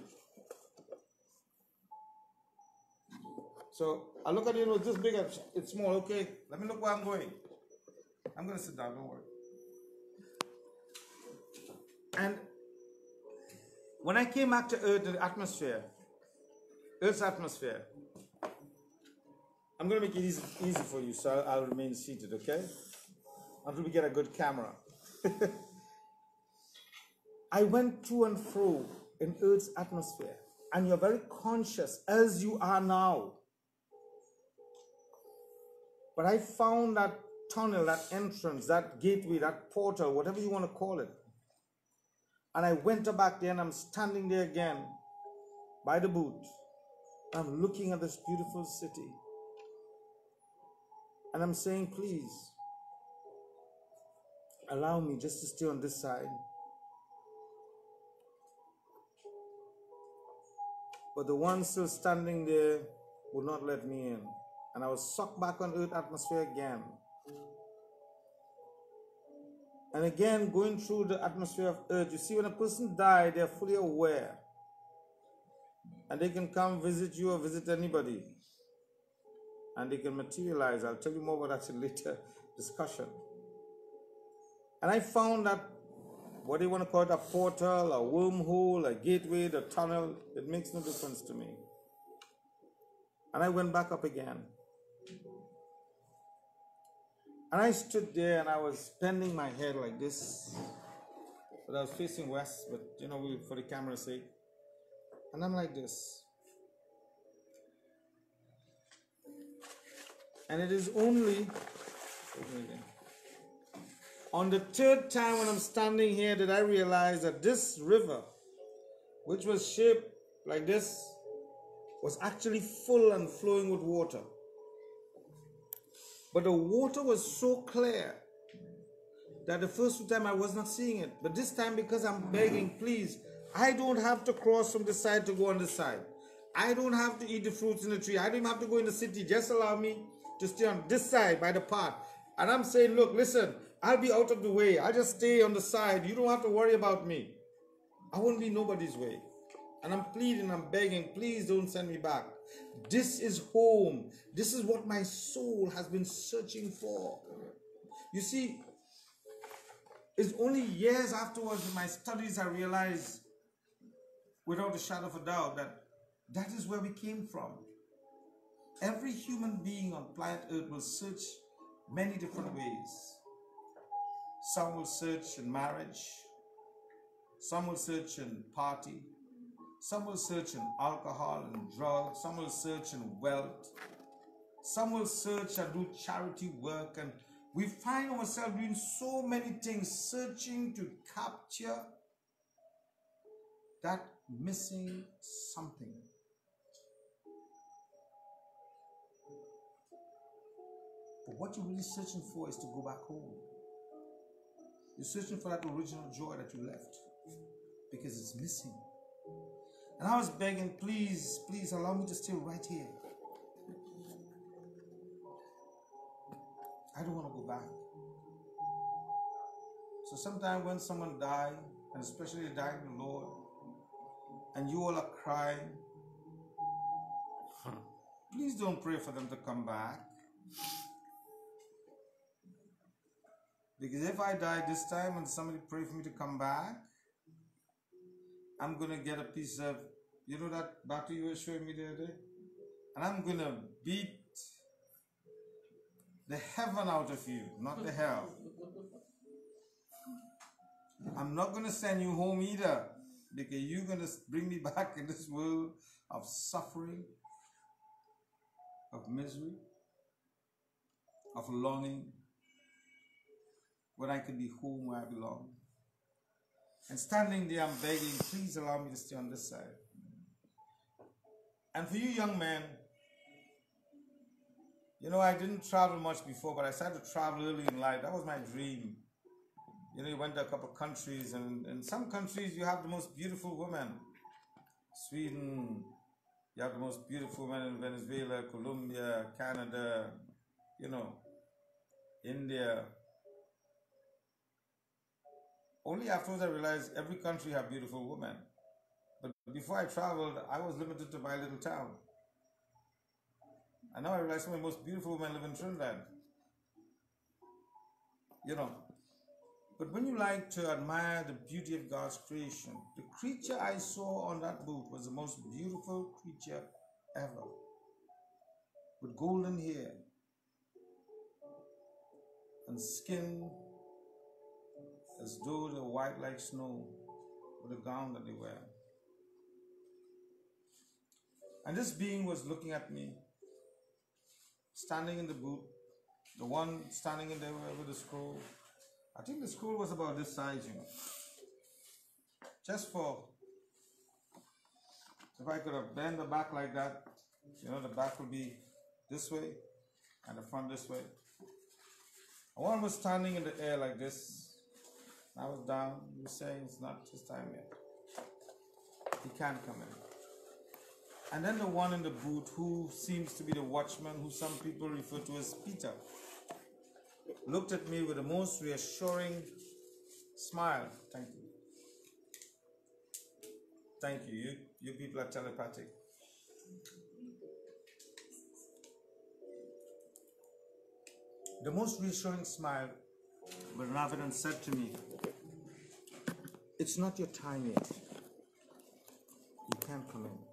So I look at it, this big, it's small, okay? Let me look where I'm going. I'm going to sit down, don't worry. And when I came back to Earth, the atmosphere, Earth's atmosphere, I'm going to make it easy for you, so I'll remain seated, okay? Until we get a good camera. I went to and fro in Earth's atmosphere, and you're very conscious, as you are now. But I found that tunnel, that entrance, that gateway, that portal, whatever you want to call it. And I went back there and I'm standing there again by the booth. I'm looking at this beautiful city. And I'm saying, please, allow me just to stay on this side. But the one still standing there would not let me in. And I was sucked back on Earth atmosphere again. And again, going through the atmosphere of Earth, you see when a person dies, they're fully aware. And they can come visit you or visit anybody. And they can materialize. I'll tell you more about that in later discussion. And I found that, what do you want to call it, a portal, a wormhole, a gateway, a tunnel, it makes no difference to me. And I went back up again. And I stood there and I was bending my head like this. But I was facing west, but you know, for the camera's sake. And I'm like this. And it is only on the 3rd time when I'm standing here that I realized that this river, which was shaped like this, was actually full and flowing with water. But the water was so clear that the first 2 times I was not seeing it. But this time, because I'm begging, please, I don't have to cross from this side to go on this side. I don't have to eat the fruits in the tree. I don't even have to go in the city. Just allow me to stay on this side by the path. And I'm saying, look, listen, I'll be out of the way. I'll just stay on the side. You don't have to worry about me. I won't be nobody's way. And I'm pleading, I'm begging, please don't send me back. This is home. This is what my soul has been searching for. You see, It's only years afterwards in my studies I realized, without a shadow of a doubt, that that is where we came from. Every human being on planet Earth will search many different ways. Some will search in marriage. Some will search in party. Some will search in alcohol and drugs. Some will search in wealth. Some will search and do charity work. And we find ourselves doing so many things, searching to capture that missing something. But what you're really searching for is to go back home. You're searching for that original joy that you left because it's missing. And I was begging, please, please allow me to stay right here. I don't want to go back. So sometimes when someone dies, and especially they die in the Lord, and you all are crying, please don't pray for them to come back. Because if I die this time and somebody pray for me to come back, I'm going to get a piece of, you know that battle you were showing me the other day? And I'm going to beat the heaven out of you, not the hell. I'm not going to send you home either, because you're going to bring me back in this world of suffering, of misery, of longing, when I could be home where I belong. And standing there, I'm begging, please allow me to stay on this side. And for you young men, you know, I didn't travel much before, but I started to travel early in life. That was my dream. You know, you went to a couple of countries, and in some countries you have the most beautiful women. Sweden, you have the most beautiful women in Venezuela, Colombia, Canada, you know, India. Only afterwards I realized every country have beautiful women. But before I traveled, I was limited to my little town. And now I realize some of the most beautiful women live in Trinidad. You know. But when you like to admire the beauty of God's creation, the creature I saw on that boat was the most beautiful creature ever. With golden hair and skin as though they're white like snow with the gown that they wear. And this being was looking at me, standing in the booth, the one standing in there with the scroll. I think the scroll was about this size, you know. Just for, if I could have bent the back like that, you know, the back would be this way and the front this way. And one was standing in the air like this. I was down. He was saying it's not his time yet. He can't come in. And then the one in the booth who seems to be the watchman, who some people refer to as Peter, looked at me with the most reassuring smile. Thank you. Thank you. You people are telepathic. The most reassuring smile, but Ravidan said to me, it's not your time yet. You can't come in.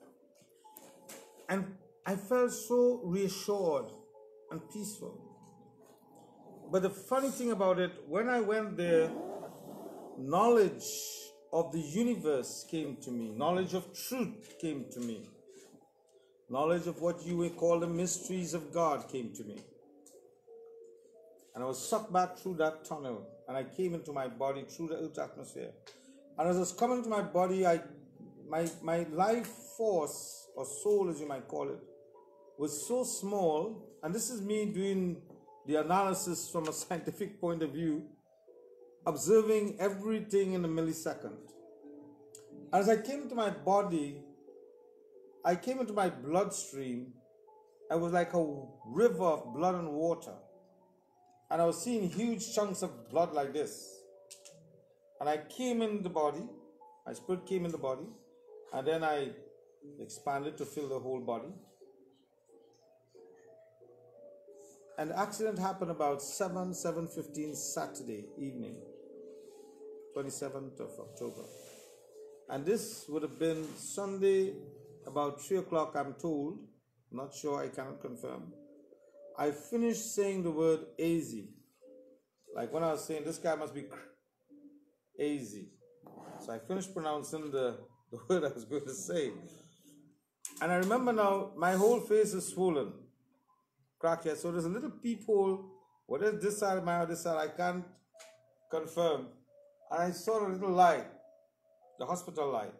And I felt so reassured and peaceful. But the funny thing about it, when I went there, knowledge of the universe came to me. Knowledge of truth came to me. Knowledge of what you would call the mysteries of God came to me. And I was sucked back through that tunnel, and I came into my body through the earth's atmosphere. And as I was coming to my body, my life force, or soul as you might call it, was so small. And this is me doing the analysis from a scientific point of view, observing everything in a millisecond. As I came into my body, I came into my bloodstream. I was like a river of blood and water. And I was seeing huge chunks of blood like this. And I came in the body, my spirit came in the body, and then I expanded to fill the whole body. And the accident happened about 7:15 Saturday evening. 27th of October. And this would have been Sunday about 3 o'clock, I'm told. Not sure, I cannot confirm. I finished saying the word easy. Like when I was saying, this guy must be easy. So I finished pronouncing the word I was going to say. And I remember now, my whole face is swollen. Crack here. So there's a little peephole. What is this side of my eye, this side? I can't confirm. And I saw a little light, the hospital light.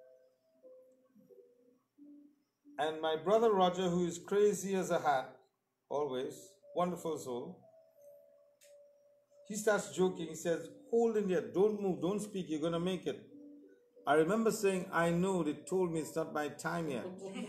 And my brother Roger, who is crazy as a hat, always, wonderful soul, he starts joking. He says, hold in there, don't move, don't speak, you're going to make it. I remember saying, I know, they told me it's not my time yet.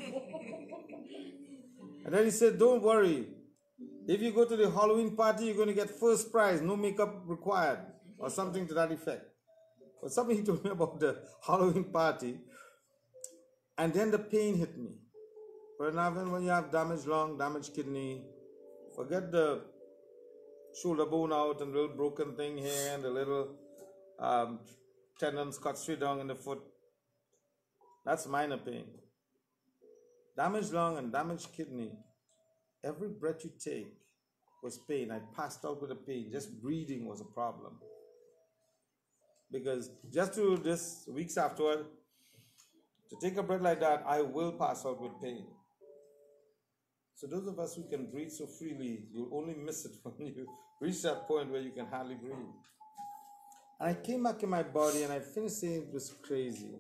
And then he said, don't worry. If you go to the Halloween party, you're going to get first prize, no makeup required, or something to that effect. But something he told me about the Halloween party. And then the pain hit me. But now when you have damaged lung, damaged kidney, forget the shoulder bone out and the little broken thing here and the little tendons cut straight down in the foot. That's minor pain. Damaged lung and damaged kidney. Every breath you take was pain. I passed out with the pain. Just breathing was a problem. Because just to this, weeks afterward, to take a breath like that, I will pass out with pain. So those of us who can breathe so freely, you'll only miss it when you reach that point where you can hardly breathe. And I came back in my body and I finished saying it was crazy.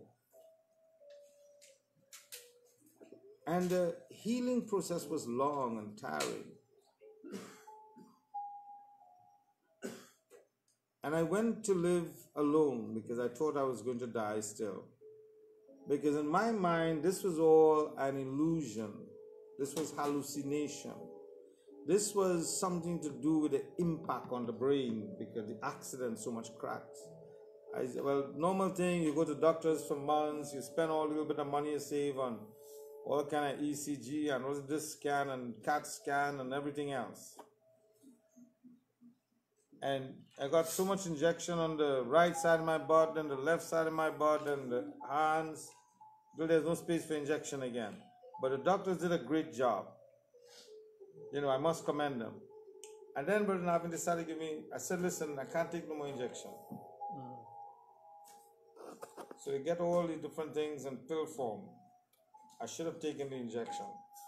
And the healing process was long and tiring. And I went to live alone because I thought I was going to die still. Because in my mind, this was all an illusion. This was hallucination. This was something to do with the impact on the brain because the accident so much cracked. Well, normal thing, you go to doctors for months, you spend all a little bit of money you save on all kind of ECG and this scan and CAT scan and everything else. And I got so much injection on the right side of my body and the left side of my body and the hands. Well, there's no space for injection again. But the doctors did a great job. You know, I must commend them. And then Brother Navin decided to give me, I said, listen, I can't take no more injection. So you get all these different things in pill form. I should have taken the injection.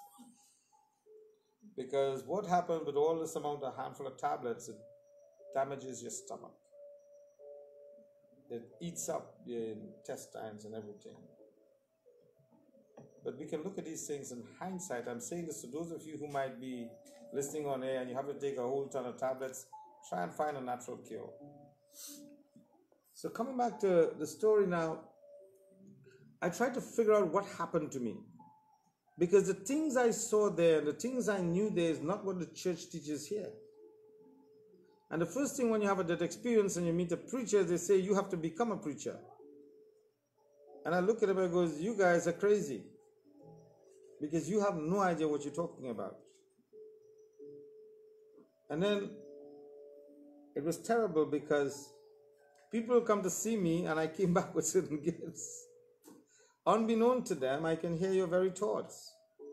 Because what happened with all this amount of handful of tablets, it damages your stomach. It eats up your intestines and everything. But we can look at these things in hindsight. I'm saying this to those of you who might be listening on air and you have to take a whole ton of tablets, try and find a natural cure. So coming back to the story now, I tried to figure out what happened to me. Because the things I saw there, the things I knew there is not what the church teaches here. And the first thing when you have that experience and you meet a preacher, they say you have to become a preacher. And I look at him and I go, you guys are crazy. Because you have no idea what you're talking about. And then it was terrible because people come to see me and I came back with certain gifts. Unbeknown to them, I can hear your very thoughts.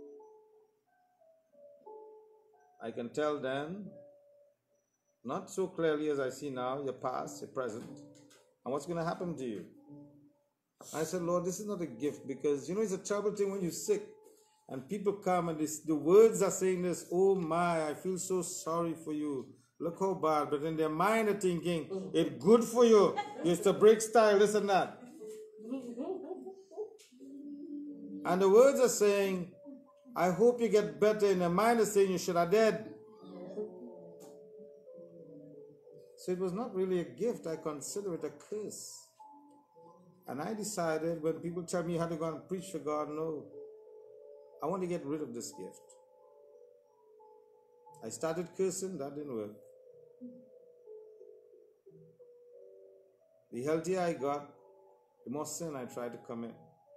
I can tell them, not so clearly as I see now, your past, your present, and what's going to happen to you. I said, Lord, this is not a gift because, you know, it's a terrible thing when you're sick and people come and the words are saying this, oh my, I feel so sorry for you. Look how bad. But in their mind they're thinking, it's good for you. It's to break style, this and that. And the words are saying, I hope you get better. In their mind is saying you should have died. So it was not really a gift. I consider it a curse. And I decided when people tell me how to go and preach for God, no. I want to get rid of this gift. I started cursing, that didn't work. The healthier I got, the more sin I tried to commit.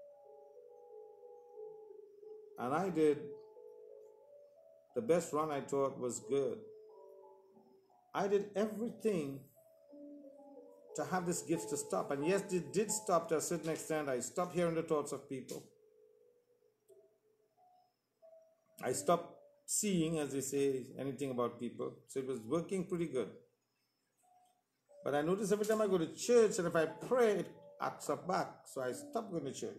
And I did the best run I thought was good. I did everything to have this gift to stop. And yes, it did stop to a certain extent. I stopped hearing the thoughts of people. I stopped seeing, as they say, anything about people. So it was working pretty good. But I notice every time I go to church and if I pray, it acts up back. So I stopped going to church.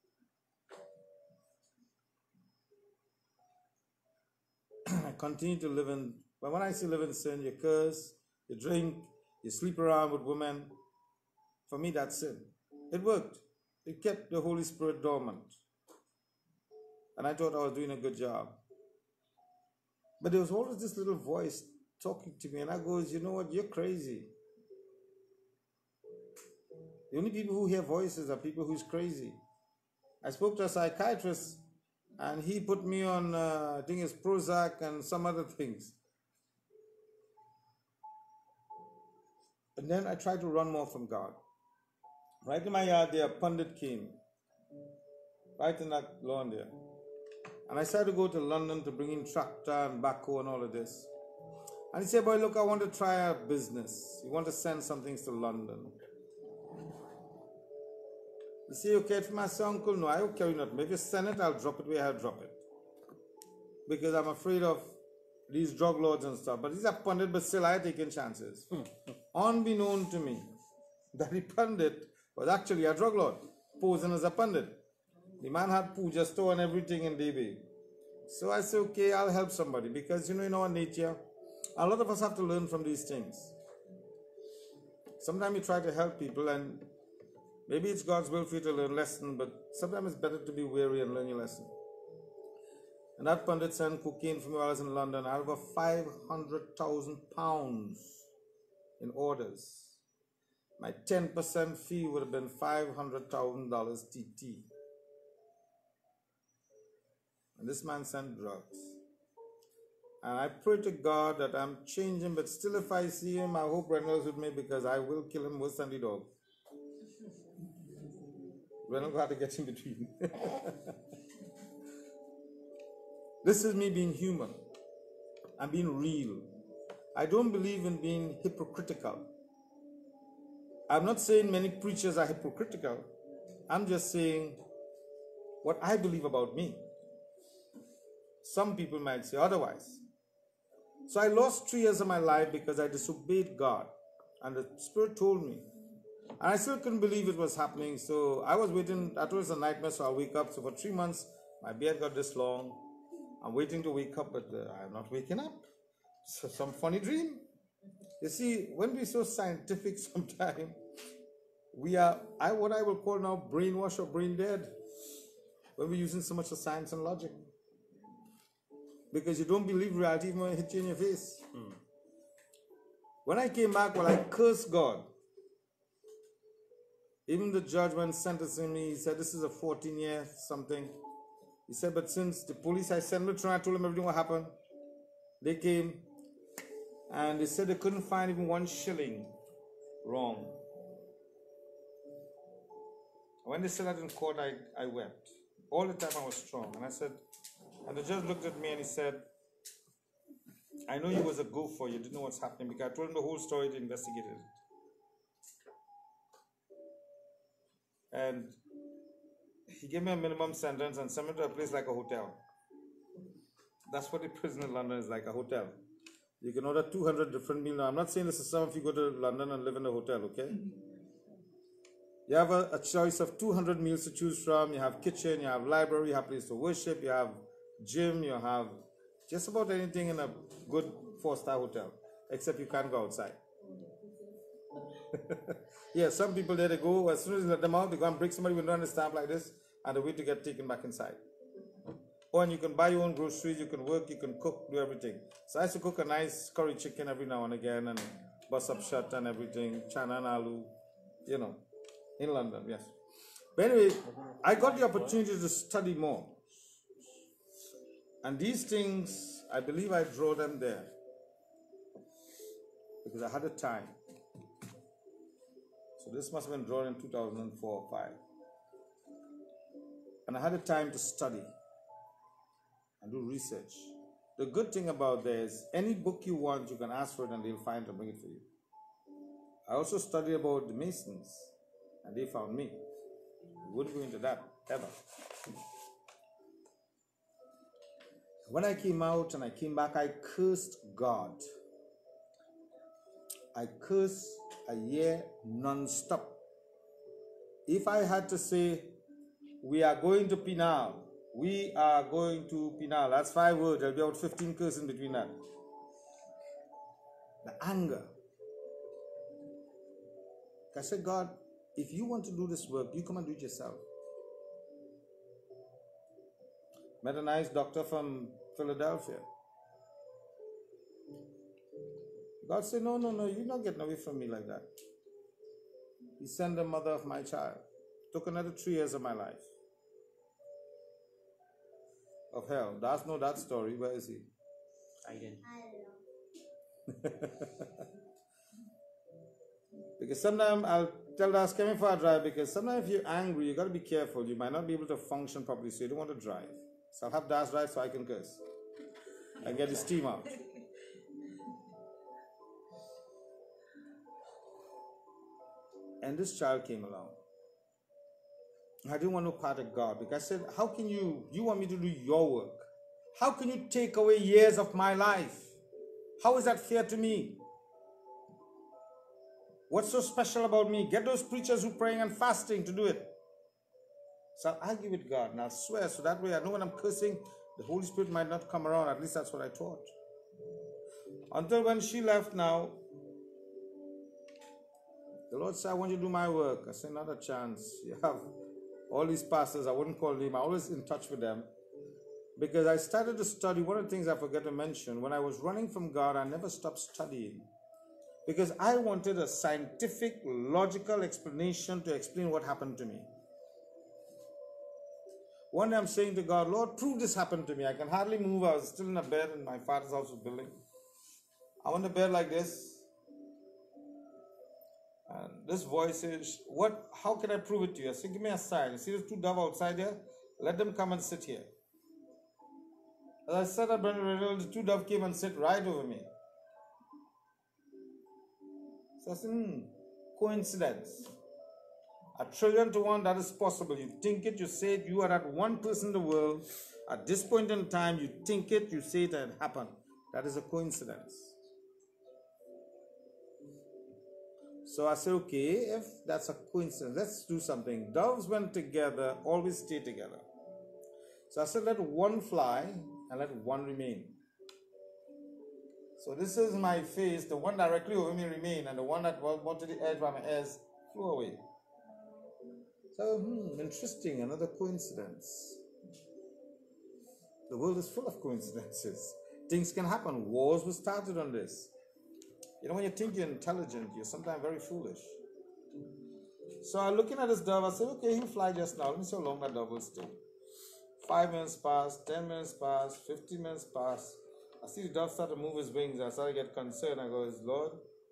I continue to live in, but when I say live in sin, you curse, you drink, you sleep around with women. For me, that's sin. It worked. It kept the Holy Spirit dormant. And I thought I was doing a good job. But there was always this little voice talking to me, and I goes, you know what, you're crazy. The only people who hear voices are people who's crazy. I spoke to a psychiatrist, and he put me on, I think it's Prozac and some other things. And then I tried to run more from God. Right in my yard there, a pundit came. Right in that lawn there. And I started to go to London to bring in tractor and backhoe and all of this. And he said, boy, look, I want to try a business. You want to send some things to London. You say, you care for my son, uncle? No, I will carry nothing. If you send it, I'll drop it where I'll drop it. Because I'm afraid of these drug lords and stuff. But he's a pundit, but still I taking chances. Unbeknown to me, that the pundit was actually a drug lord, posing as a pundit. The man had puja store and everything in DB. So I said, okay, I'll help somebody. Because, in our nature, a lot of us have to learn from these things. Sometimes you try to help people and maybe it's God's will for you to learn a lesson, but sometimes it's better to be weary and learn your lesson. And that pundit sent cocaine for me while I was in London. I had over 500,000 pounds in orders. My 10% fee would have been $500,000 TT. And this man sent drugs. And I pray to God that I'm changing, but still if I see him, I hope Reynolds with me because I will kill him worse than the dog. Reynolds will have to get in between. This is me being human. I'm being real. I don't believe in being hypocritical. I'm not saying many preachers are hypocritical. I'm just saying what I believe about me. Some people might say otherwise. So I lost 3 years of my life because I disobeyed God. And the Spirit told me. And I still couldn't believe it was happening. So I was waiting. I thought it was a nightmare, so I'll wake up. So for 3 months, my beard got this long. I'm waiting to wake up, but I'm not waking up. So some funny dream. You see, when we're so scientific sometimes, we are, what I will call now brainwash or brain dead. When we're using so much of science and logic. Because you don't believe reality even when it hits you in your face. When I came back, I cursed God. Even the judge, when sentencing me, he said, this is a 14-year something. He said, but since the police I sent them to, I told them everything what happened. They came and they said they couldn't find even 1 shilling wrong. When they said that in court, I wept. All the time I was strong. And I said, and the judge looked at me and he said, I know you was a gopher, you didn't know what's happening because I told him the whole story to investigate it. And he gave me a minimum sentence and sent me to a place like a hotel. That's what the prison in London is like, a hotel. You can order 200 different meals. Now, I'm not saying this is some if you go to London and live in a hotel, okay? You have a choice of 200 meals to choose from. You have kitchen, you have library, you have place to worship, you have gym, you have just about anything in a good 4-star hotel, except you can't go outside. Yeah, some people there they go, as soon as you let them out, they go and break somebody with a stamp like this, and they wait to get taken back inside. Oh, and you can buy your own groceries, you can work, you can cook, do everything. So I used to cook a nice curry chicken every now and again, and bust up shut and everything, chana and aloo, in London, yes. But anyway, I got the opportunity to study more. And these things, I believe I draw them there. Because I had the time. So this must have been drawn in 2004 or 5. And I had the time to study and do research. The good thing about this, any book you want, you can ask for it and they'll find it and bring it for you. I also studied about the Masons, and they found me. We wouldn't go into that ever. When I came out and I came back, I cursed God. I cursed a year non-stop. If I had to say, we are going to penal, we are going to penal, that's 5 words, there'll be about 15 curses in between that. The anger. I said, God, if you want to do this work, you come and do it yourself. Met a nice doctor from Philadelphia. God said, no, you're not getting away from me like that. He sent the mother of my child. Took another 3 years of my life. Of hell. Das know that story. Where is he? I didn't. Because sometimes I'll tell Das, come in for a drive, because sometimes if you're angry, you got to be careful. You might not be able to function properly, so you don't want to drive. So I'll have Das drive so I can curse. I get the steam out. And this child came along. I didn't want no part of God, because I said, how can you want me to do your work? How can you take away years of my life? How is that fair to me? What's so special about me? Get those preachers who are praying and fasting to do it. So I'll argue with God and I'll swear, so that way I know when I'm cursing, the Holy Spirit might not come around. At least that's what I thought. Until when she left now, the Lord said, I want you to do my work. I said, not a chance. You have all these pastors, I wouldn't call them, I'm always in touch with them. Because I started to study, one of the things I forgot to mention, when I was running from God, I never stopped studying. Because I wanted a scientific, logical explanation to explain what happened to me. One day I'm saying to God, Lord, prove this happened to me. I can hardly move. I was still in a bed in my father's house was building. I went to bed like this. And this voice says, how can I prove it to you? I said, give me a sign. You see those 2 doves outside there? Let them come and sit here. As I sat at Brandon, the 2 doves came and sit right over me. So I said, coincidence. 1,000,000,000 to 1, that is possible. You think it, you say it, you are that one person in the world. At this point in time, you think it, you say it, and it happened. That is a coincidence. So I said, okay, if that's a coincidence, let's do something. Doves went together, always stay together. So I said, let one fly and let one remain. So this is my face. The one directly over me remained, and the one that was to the edge by my ears flew away. So, interesting, another coincidence. The world is full of coincidences. Things can happen. Wars were started on this. You know, when you think you're intelligent, you're sometimes very foolish. So I'm looking at this dove. I said, okay, he'll fly just now. Let me see how long that dove will stay. 5 minutes pass, 10 minutes pass, 15 minutes pass. I see the dove start to move his wings. I start to get concerned. I go, Lord,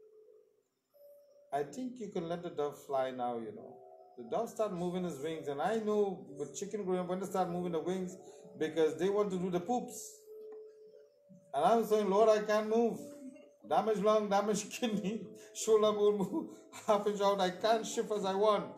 I think you can let the dove fly now, you know. The dove start moving his wings. And I know with chicken growing up, when they start moving the wings, because they want to do the poops. And I'm saying, Lord, I can't move. Damage lung, damage kidney, shoulder won't move, half inch out. I can't shift as I want.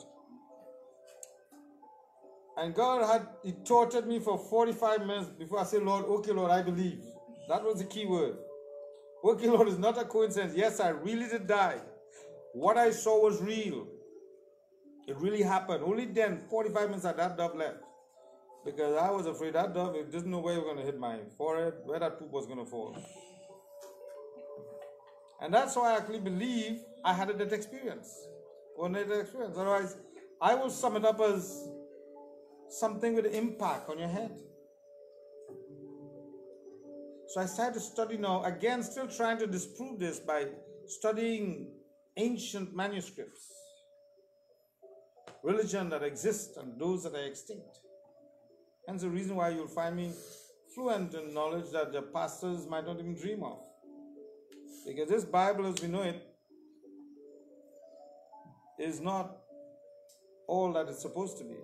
And God he tortured me for 45 minutes before I said, Lord, okay, Lord, I believe. That was the key word. Okay, Lord, it's not a coincidence. Yes, I really did die. What I saw was real. It really happened. Only then, 45 minutes after that dove left. Because I was afraid that dove, it didn't know where it was going to hit my forehead, where that poop was going to fall. And that's why I actually believe I had a death experience. Or near death experience. Otherwise, I will sum it up as something with impact on your head. So I started to study now, again, still trying to disprove this by studying ancient manuscripts, religion that exists and those that are extinct. Hence the reason why you'll find me fluent in knowledge that the pastors might not even dream of. Because this Bible as we know it is not all that it's supposed to be.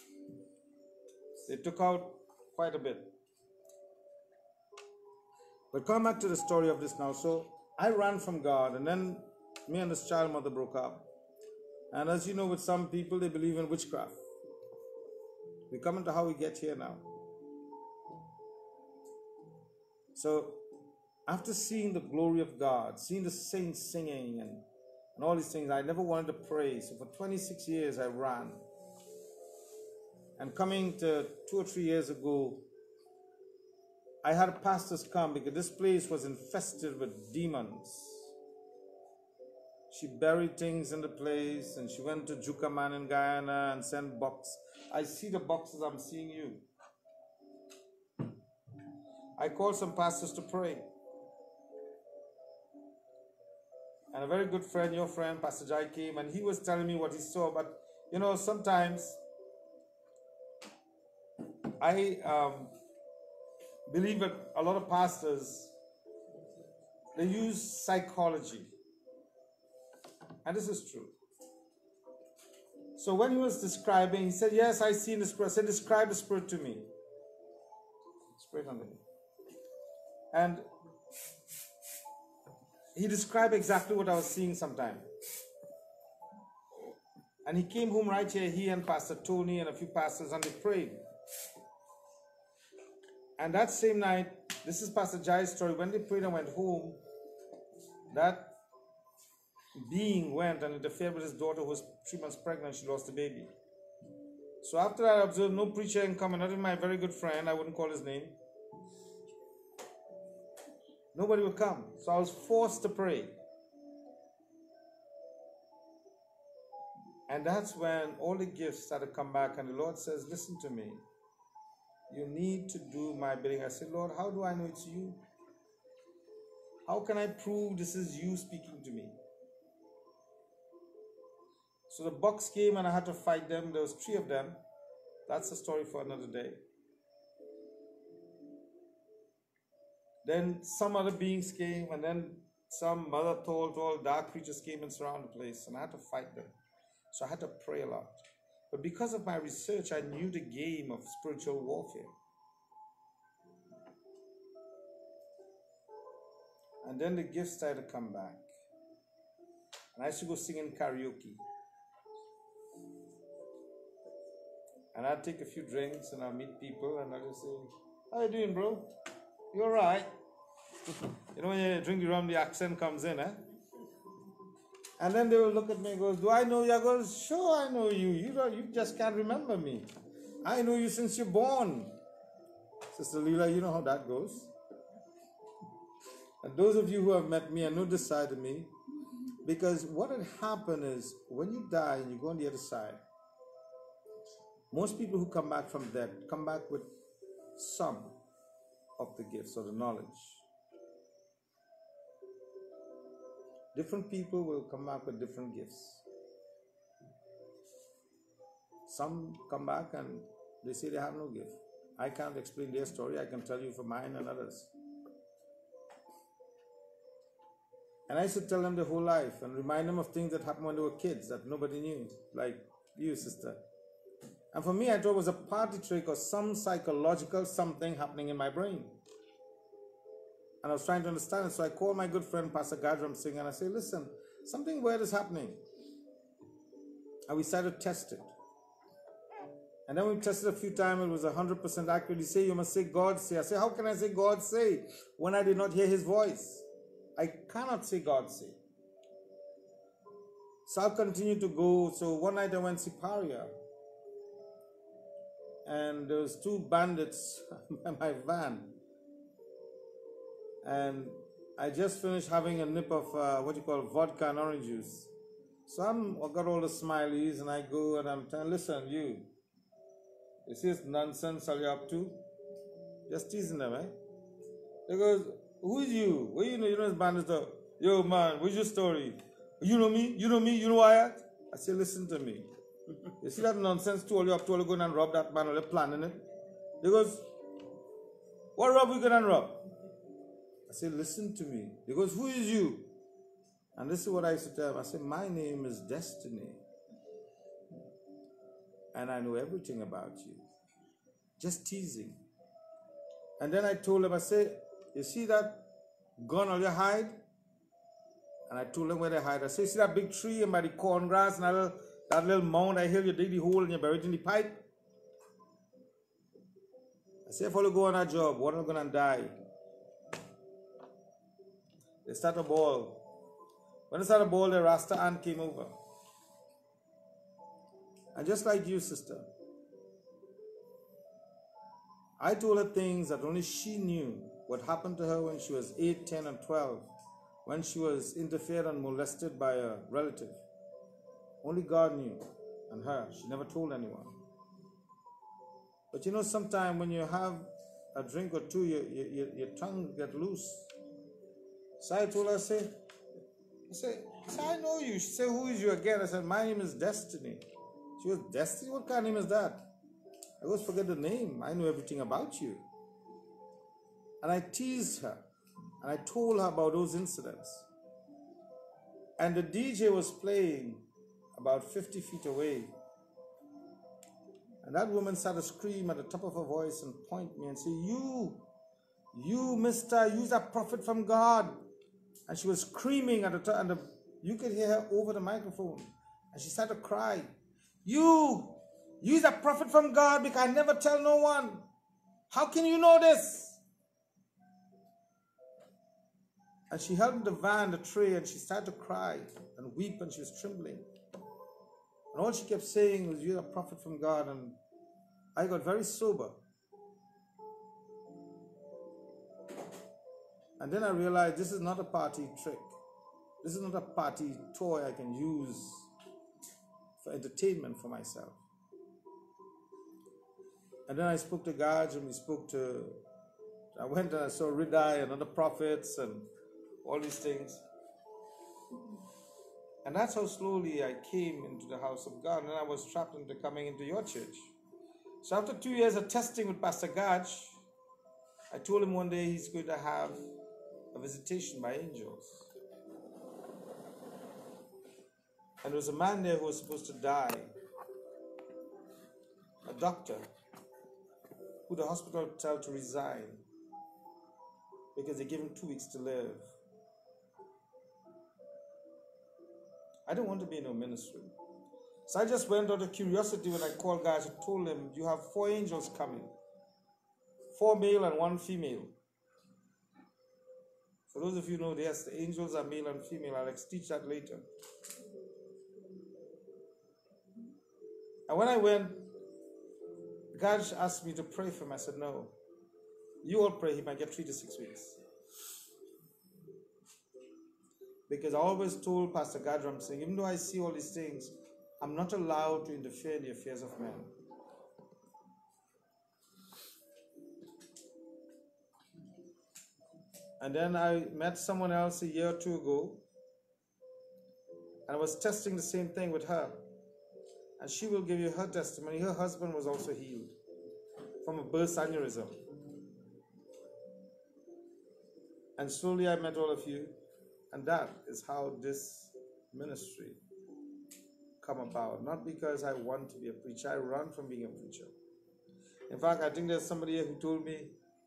They took out quite a bit. But come back to the story of this now. So I ran from God, and then me and this child mother broke up. And as you know, with some people, they believe in witchcraft. We come into how we get here now. So after seeing the glory of God, seeing the saints singing and all these things, I never wanted to pray. So for 26 years, I ran. And coming to 2 or 3 years ago, I had pastors come because this place was infested with demons. She buried things in the place, and she went to Jukaman in Guyana and sent boxes. I see the boxes, I'm seeing you. I called some pastors to pray. And a very good friend, your friend, Pastor Jai, came, and he was telling me what he saw. But, you know, sometimes I believe that a lot of pastors, they use psychology. And this is true. So when he was describing, he said, yes, I see in the spirit. I said, describe the spirit to me. Spirit under me. And he described exactly what I was seeing sometime. And he came home right here, he and Pastor Tony and a few pastors, and they prayed. And that same night, this is Pastor Jai's story, when they prayed and went home, that being went and interfered with his daughter who was 3 months pregnant. She lost the baby. So after I observed no preacher in coming, not even my very good friend, I wouldn't call his name. Nobody would come. So I was forced to pray. And that's when all the gifts started to come back, and the Lord says, listen to me. You need to do my bidding. I said, Lord, how do I know it's you? How can I prove this is you speaking to me? So the box came and I had to fight them. There was 3 of them. That's a story for another day. Then some other beings came, and then some mother tall dark creatures came and surrounded the place, and I had to fight them. So I had to pray a lot. But because of my research, I knew the game of spiritual warfare. And then the gifts started to come back. And I used to go sing in karaoke. And I'd take a few drinks and I'd meet people and I'd just say, how you doing, bro? You alright? You know, when you drink the rum, the accent comes in, eh? And then they will look at me and go, do I know you? I go, sure I know you. You just can't remember me. I know you since you're born. Sister Leela, you know how that goes. And those of you who have met me and know this side of me, because what had happened is when you die and you go on the other side, most people who come back from death come back with some of the gifts or the knowledge. Different people will come back with different gifts. Some come back and they say they have no gift. I can't explain their story. I can tell you for mine and others. And I used to tell them their whole life and remind them of things that happened when they were kids that nobody knew, like you, sister. And for me, I thought it was a party trick or some psychological something happening in my brain. And I was trying to understand it. So I called my good friend, Pastor Gadram Singh, and I said, listen, something weird is happening. And we started to test it. And then we tested a few times. It was 100% accurate. He said, you must say God say. I said, how can I say God say when I did not hear his voice? I cannot say God say. So I'll continue to go. So one night I went to Siparia. And there was 2 bandits in my van. And I just finished having a nip of vodka and orange juice. So I got all the smileys and I go and I'm telling, listen, you see this nonsense all you up to? Just teasing them, eh? They goes, who is you? Well, you know this bandits are, yo man, what's your story? You know me? You know me? You know who I am? I say, listen to me. You see that nonsense to all you up to all you going and rob that man or they're planning it? They goes, what rob we going and rob? I say, listen to me. He goes, who is you? And this is what I used to tell him. I said, my name is Destiny. And I know everything about you. Just teasing. And then I told him, I said, you see that gun on your hide? And I told them where they hide. I said, see that big tree and by the corn grass and that little mound, I hear you dig the hole and you're buried in the pipe. I said, if I go on that job, one of them gonna die. They start a ball. When they start a ball, the Rasta aunt came over. And just like you, sister, I told her things that only she knew what happened to her when she was 8, 10, and 12, when she was interfered and molested by a relative. Only God knew, and her. She never told anyone. But you know, sometimes when you have a drink or two, your tongue get loose. So I told her, I said, I know you. She said, who is you again? I said, my name is Destiny. She goes, Destiny? What kind of name is that? I always forget the name. I know everything about you. And I teased her. And I told her about those incidents. And the DJ was playing about 50 feet away. And that woman started to scream at the top of her voice and point me and say, you mister, you's a prophet from God. And she was screaming at the top, and you could hear her over the microphone. And she started to cry. You's a prophet from God because I never tell no one. How can you know this? And she held the van, the tray, and she started to cry and weep, and she was trembling. And all she kept saying was, you're a prophet from God. And I got very sober. And then I realized this is not a party trick. This is not a party toy I can use for entertainment for myself. And then I spoke to God, and I went and I saw Ridai and other prophets and all these things. And that's how slowly I came into the house of God. And then I was trapped into coming into your church. So after 2 years of testing with Pastor Gaj, I told him one day he's going to have a visitation by angels. And there was a man there who was supposed to die, a doctor, who the hospital told to resign because they gave him 2 weeks to live. I don't want to be in a ministry. So I just went out of curiosity when I called guys and told them, you have 4 angels coming, 4 male and 1 female. For those of you who know, yes, the angels are male and female. I'll teach that later. And when I went, God asked me to pray for him. I said, no. You all pray, he might get 3 to 6 weeks. Because I always told Pastor Gadram, saying, even though I see all these things, I'm not allowed to interfere in the affairs of men. And then I met someone else a year or 2 ago, and I was testing the same thing with her. And she will give you her testimony. Her husband was also healed from a burst aneurysm. And slowly I met all of you, and that is how this ministry come about. Not because I want to be a preacher. I run from being a preacher. In fact, I think there's somebody here who told me,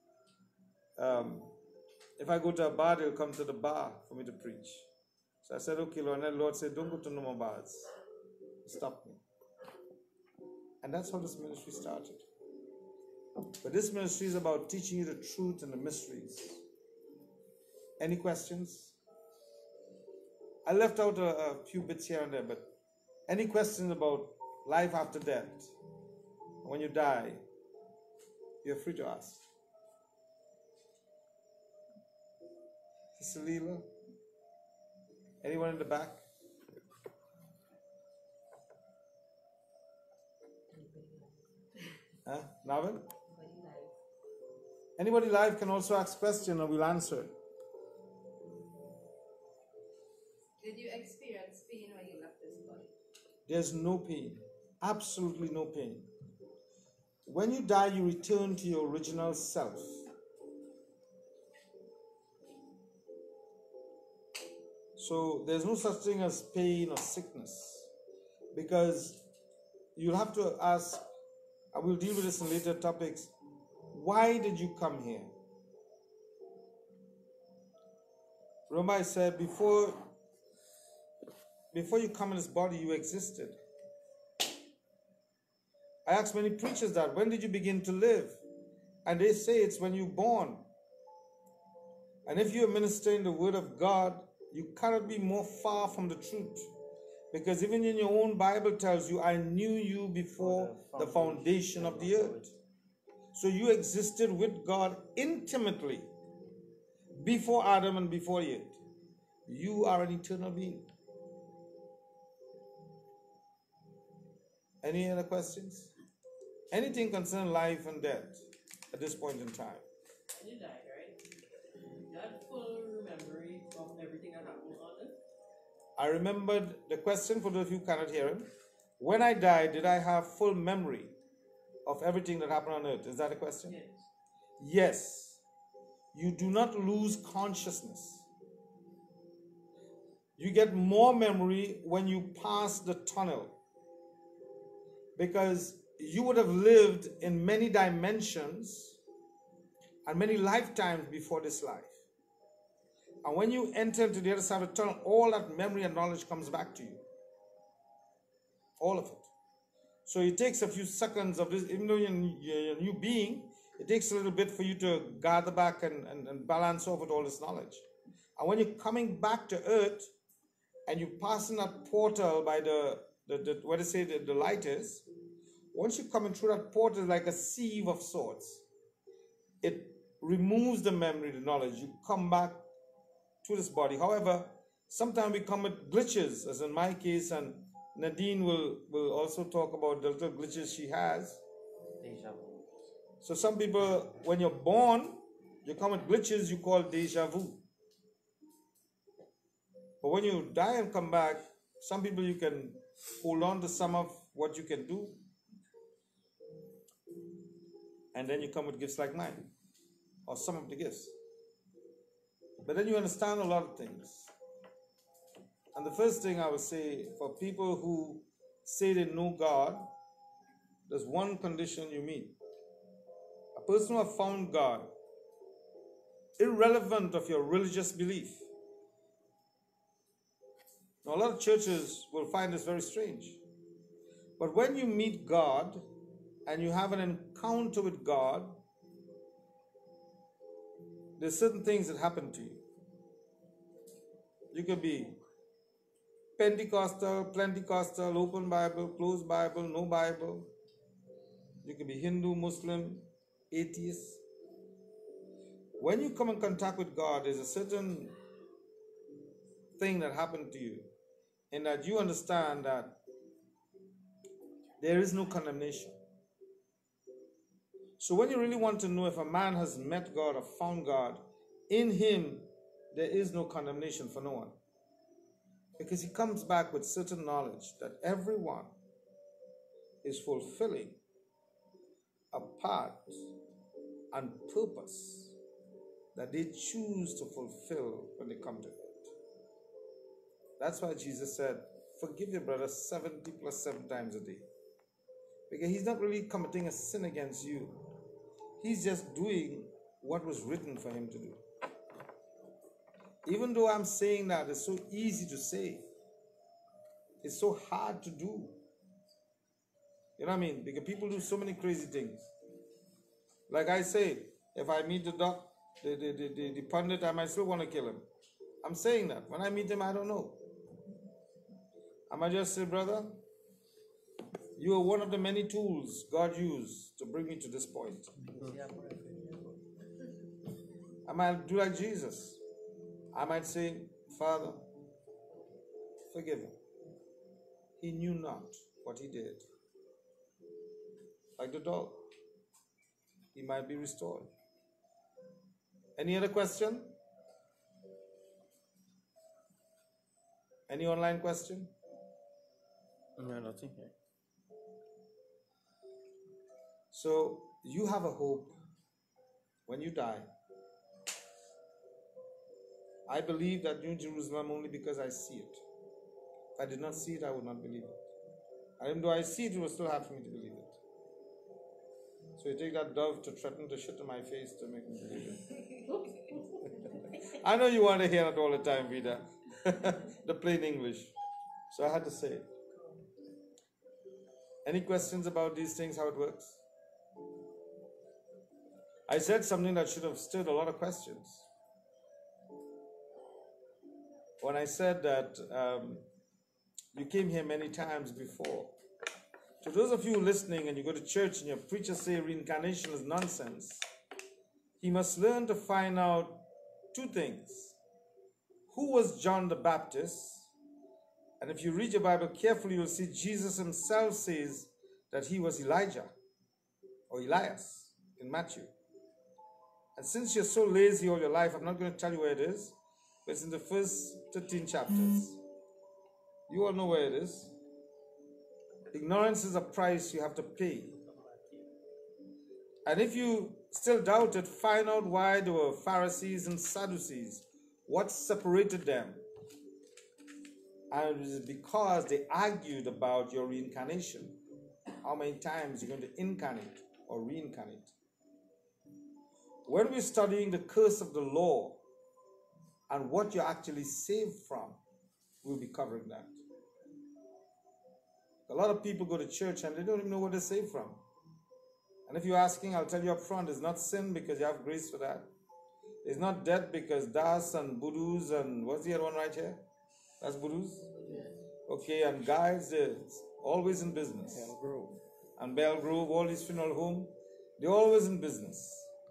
if I go to a bar, they'll come to the bar for me to preach. So I said, okay, Lord. And then the Lord said, don't go to no more bars. Stop me. And that's how this ministry started. But this ministry is about teaching you the truth and the mysteries. Any questions? I left out a few bits here and there, but any questions about life after death? When you die, you're free to ask. Sister Leela? Anyone in the back? Huh? Navin? Anybody live can also ask question and we'll answer it. Did you experience pain when you left this body? There's no pain. Absolutely no pain. When you die, you return to your original self. So there's no such thing as pain or sickness. Because you'll have to ask, I will deal with this in later topics, why did you come here? Remember I said before you come in this body, you existed. I asked many preachers that, when did you begin to live? And they say it's when you're born. And if you're ministering the word of God, you cannot be more far from the truth. Because even in your own Bible tells you, I knew you before the foundation of the earth. So you existed with God intimately before Adam and before Eve. You are an eternal being. Any other questions? Anything concerning life and death at this point in time? When you died, right? You had full memory of everything that happened on earth? I remembered the question for those of you who cannot hear him. When I died, did I have full memory of everything that happened on earth? Is that a question? Yes. Yes. You do not lose consciousness. You get more memory when you pass the tunnel. Because you would have lived in many dimensions and many lifetimes before this life. And when you enter into the other side of the tunnel, all that memory and knowledge comes back to you. All of it. So it takes a few seconds of this, even though you're a new being, it takes a little bit for you to gather back and balance off with all this knowledge. And when you're coming back to earth and you're passing that portal by what they say the light is, once you're coming through that portal, it's like a sieve of sorts. It removes the memory, the knowledge. You come back to this body. However, sometimes we come with glitches, as in my case, and Nadine will also talk about the little glitches she has. Deja vu. So some people, when you're born, you come with glitches you call deja vu. But when you die and come back, some people you can hold on to some of what you can do. And then you come with gifts like mine, or some of the gifts. But then you understand a lot of things. And the first thing I would say, for people who say they know God, there's one condition you meet. A person who has found God, irrelevant of your religious belief. Now, a lot of churches will find this very strange. But when you meet God and you have an encounter with God, there's certain things that happen to you. You could be Pentecostal, Pentecostal, open Bible, closed Bible, no Bible. You could be Hindu, Muslim, atheist. When you come in contact with God, there's a certain thing that happened to you, in that you understand that there is no condemnation. So when you really want to know if a man has met God or found God, in him there is no condemnation for no one. Because he comes back with certain knowledge that everyone is fulfilling a part and purpose that they choose to fulfill when they come to earth. That's why Jesus said, forgive your brother 70 plus 7 times a day. Because he's not really committing a sin against you. He's just doing what was written for him to do. Even though I'm saying that, it's so easy to say. It's so hard to do. You know what I mean? Because people do so many crazy things. Like I say, if I meet the pundit, I might still want to kill him. I'm saying that. When I meet him, I don't know. I might just say, brother, you are one of the many tools God used to bring me to this point. I might do like Jesus. I might say, Father, forgive him. He knew not what he did. Like the dog. He might be restored. Any other question? Any online question? No, nothing here. So you have a hope when you die. I believe that New Jerusalem only because I see it. If I did not see it, I would not believe it. And even though I see it, it was still hard for me to believe it. So you take that dove to threaten to shit in my face to make me believe it. I know you want to hear it all the time, Vida. The plain English. So I had to say it. Any questions about these things, how it works? I said something that should have stirred a lot of questions. When I said that you came here many times before. To those of you listening and you go to church and your preacher say reincarnation is nonsense, he must learn to find out two things. Who was John the Baptist? And if you read your Bible carefully, you'll see Jesus himself says that he was Elijah or Elias in Matthew. And since you're so lazy all your life, I'm not going to tell you where it is, but it's in the first 13 chapters. You all know where it is. Ignorance is a price you have to pay. And if you still doubt it, find out why there were Pharisees and Sadducees. What separated them? And it is because they argued about your reincarnation. How many times you're going to incarnate or reincarnate. When we're studying the curse of the law and what you're actually saved from, we'll be covering that. A lot of people go to church and they don't even know what they're saved from. And if you're asking, I'll tell you up front, it's not sin because you have grace for that. It's not death because Das and Budus and what's the other one right here? That's Budus? Okay, and guys, they're always in business. Bell Grove. And Bell Grove, all these funeral homes, they're always in business.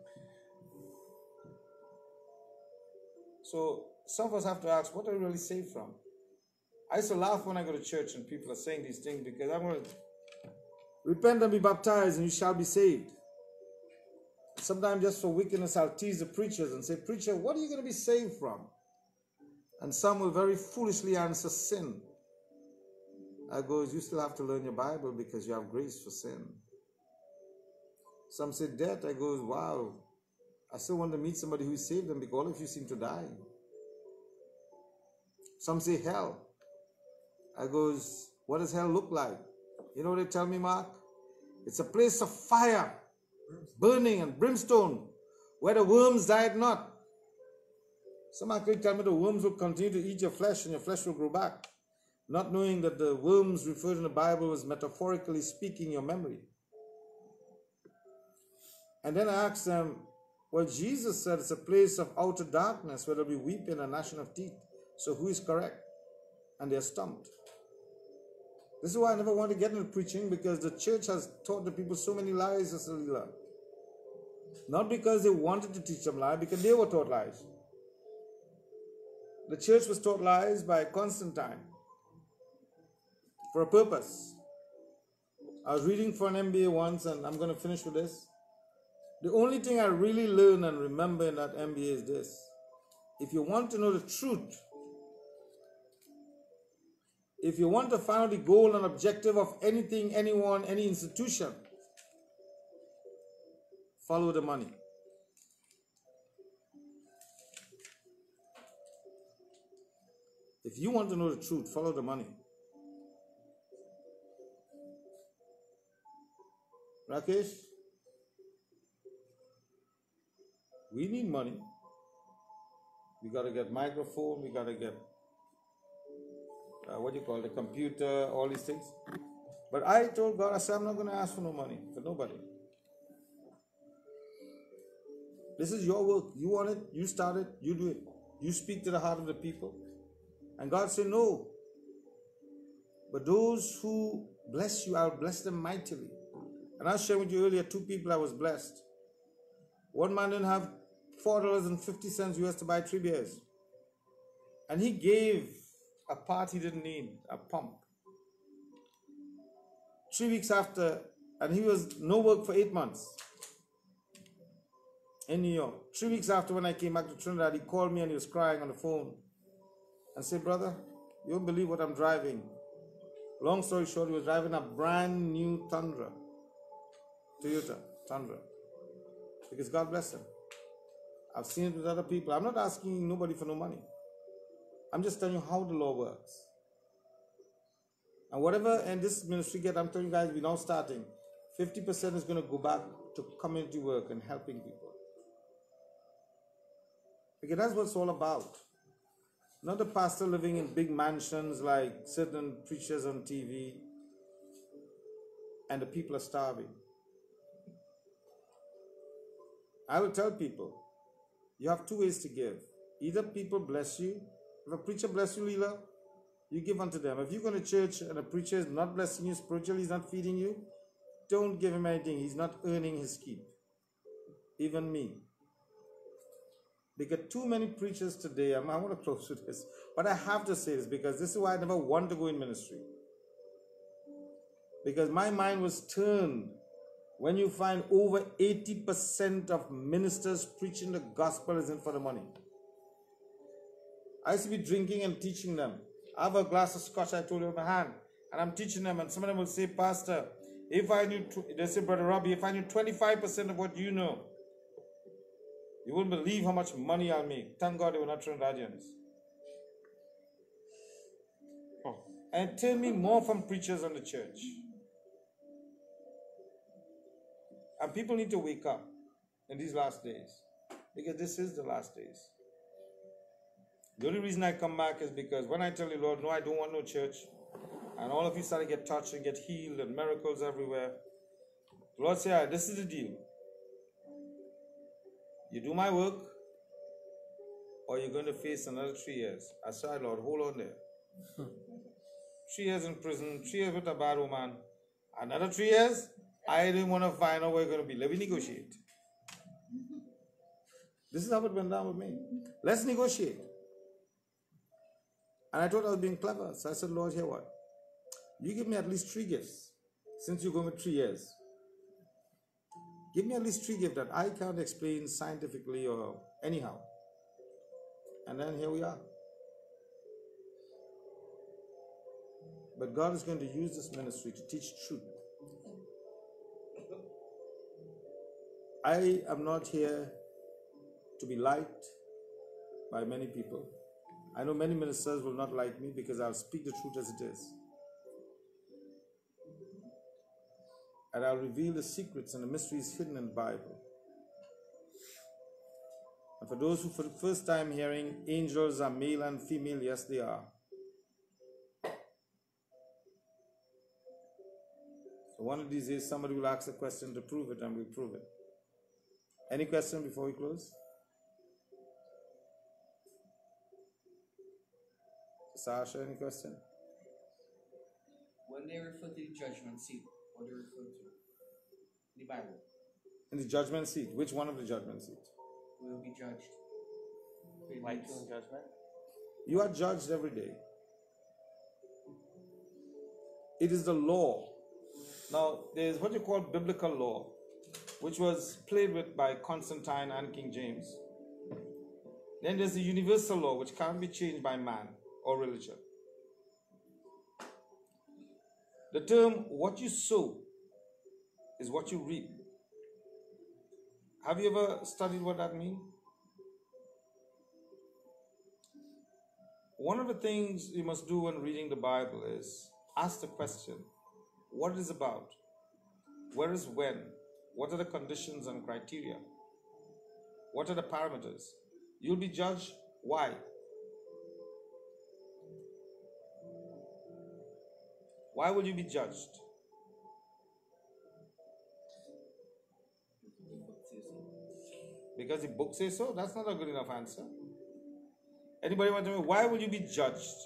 So some of us have to ask, what are we really saved from? I used to laugh when I go to church and people are saying these things because I'm going to repent and be baptized and you shall be saved. Sometimes just for wickedness I'll tease the preachers and say, preacher, what are you going to be saved from? And some will very foolishly answer sin. I go, you still have to learn your Bible because you have grace for sin. Some say death. I go, wow, I still want to meet somebody who saved them because all of you seem to die. Some say hell. I goes, what does hell look like? You know what they tell me, Mark? It's a place of fire, burning and brimstone, where the worms died not. Some actually tell me the worms will continue to eat your flesh and your flesh will grow back, not knowing that the worms referred in the Bible was metaphorically speaking your memory. And then I asked them, well, Jesus said it's a place of outer darkness where there'll be weeping and gnashing of teeth. So who is correct? And they're stumped. This is why I never want to get into preaching, because the church has taught the people so many lies, Sister Leela. Not because they wanted to teach them lies, because they were taught lies. The church was taught lies by Constantine for a purpose. I was reading for an MBA once, and I'm going to finish with this. The only thing I really learn and remember in that MBA is this. If you want to know the truth, if you want to find out the goal and objective of anything, anyone, any institution, follow the money. If you want to know the truth, follow the money. Rakesh, we need money. We got to get microphone, we got to get the computer, all these things. But I told God, I said, I'm not going to ask for no money, for nobody. This is your work. You want it, you start it, you do it. You speak to the heart of the people. And God said, no. But those who bless you, I'll bless them mightily. And I was sharing with you earlier, 2 people I was blessed. One man didn't have $4.50 US to buy 3 beers. And he gave a part he didn't need, a pump. 3 weeks after, and he was no work for 8 months in New York. 3 weeks after, when I came back to Trinidad, he called me and he was crying on the phone and said, brother, you won't believe what I'm driving. Long story short, he was driving a brand new Tundra, Toyota Tundra, because God bless him. I've seen it with other people. I'm not asking nobody for no money. I'm just telling you how the law works. And whatever, and this ministry get, I'm telling you guys, we're now starting. 50% is going to go back to community work and helping people. Because that's what it's all about. Not a pastor living in big mansions like certain preachers on TV and the people are starving. I will tell people, you have two ways to give. Either people bless you. If a preacher bless you, Leela, you give unto them. If you go to church and a preacher is not blessing you spiritually, he's not feeding you, don't give him anything. He's not earning his keep. Even me. Because too many preachers today, I want to close with this, but I have to say this because this is why I never want to go in ministry. Because my mind was turned when you find over 80% of ministers preaching the gospel isn't for the money. I used to be drinking and teaching them. I have a glass of scotch, I told you, in my hand, and I'm teaching them, and some of them will say, Pastor, if I knew, they say, Brother Robbie, if I knew 25% of what you know, you wouldn't believe how much money I'll make. Thank God they were not Trinidadians. And tell me more from preachers in the church. And people need to wake up in these last days. Because this is the last days. The only reason I come back is because when I tell you, Lord, no, I don't want no church, and all of you start to get touched and get healed and miracles everywhere, the Lord said, all right, this is the deal. You do my work, or you're going to face another 3 years. I said, Lord, hold on there. 3 years in prison, 3 years with a bad woman, another 3 years, I didn't want to find out where you're going to be. Let me negotiate. This is how it went down with me. Let's negotiate. And I thought I was being clever. So I said, Lord, here what? You give me at least 3 gifts, since you're going with 3 years. Give me at least 3 gifts that I can't explain scientifically or anyhow. And then here we are. But God is going to use this ministry to teach truth. I am not here to be liked by many people. I know many ministers will not like me because I'll speak the truth as it is. And I'll reveal the secrets and the mysteries hidden in the Bible. And for those who for the first time hearing angels are male and female, yes they are. So one of these days somebody will ask a question to prove it and we'll prove it. Any question before we close? Sasha, any question? When they refer to the judgment seat, what do they refer to? In the Bible. In the judgment seat. Which one of the judgment seats? We will be judged. White throne judgment? You are judged every day. It is the law. Now, there's what you call biblical law, which was played with by Constantine and King James. Then there's the universal law, which can't be changed by man or religion. The term, what you sow is what you reap. Have you ever studied what that means? One of the things you must do when reading the Bible is ask the question, what it is about? Where is when? What are the conditions and criteria? What are the parameters? You'll be judged. Why? Why will you be judged? Because the book says so? That's not a good enough answer. Anybody want to know why will you be judged?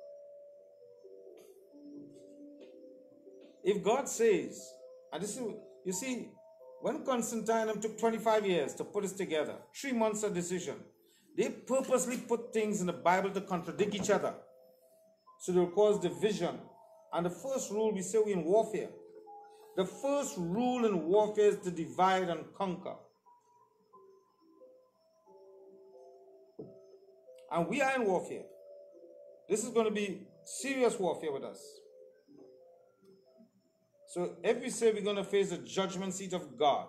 If God says, and this is, you see, when Constantine took 25 years to put this together, 3 months of decision, they purposely put things in the Bible to contradict each other. So they will cause division. And the first rule, we say we in warfare. The first rule in warfare is to divide and conquer. And we are in warfare. This is going to be serious warfare with us. So if we say we're going to face the judgment seat of God,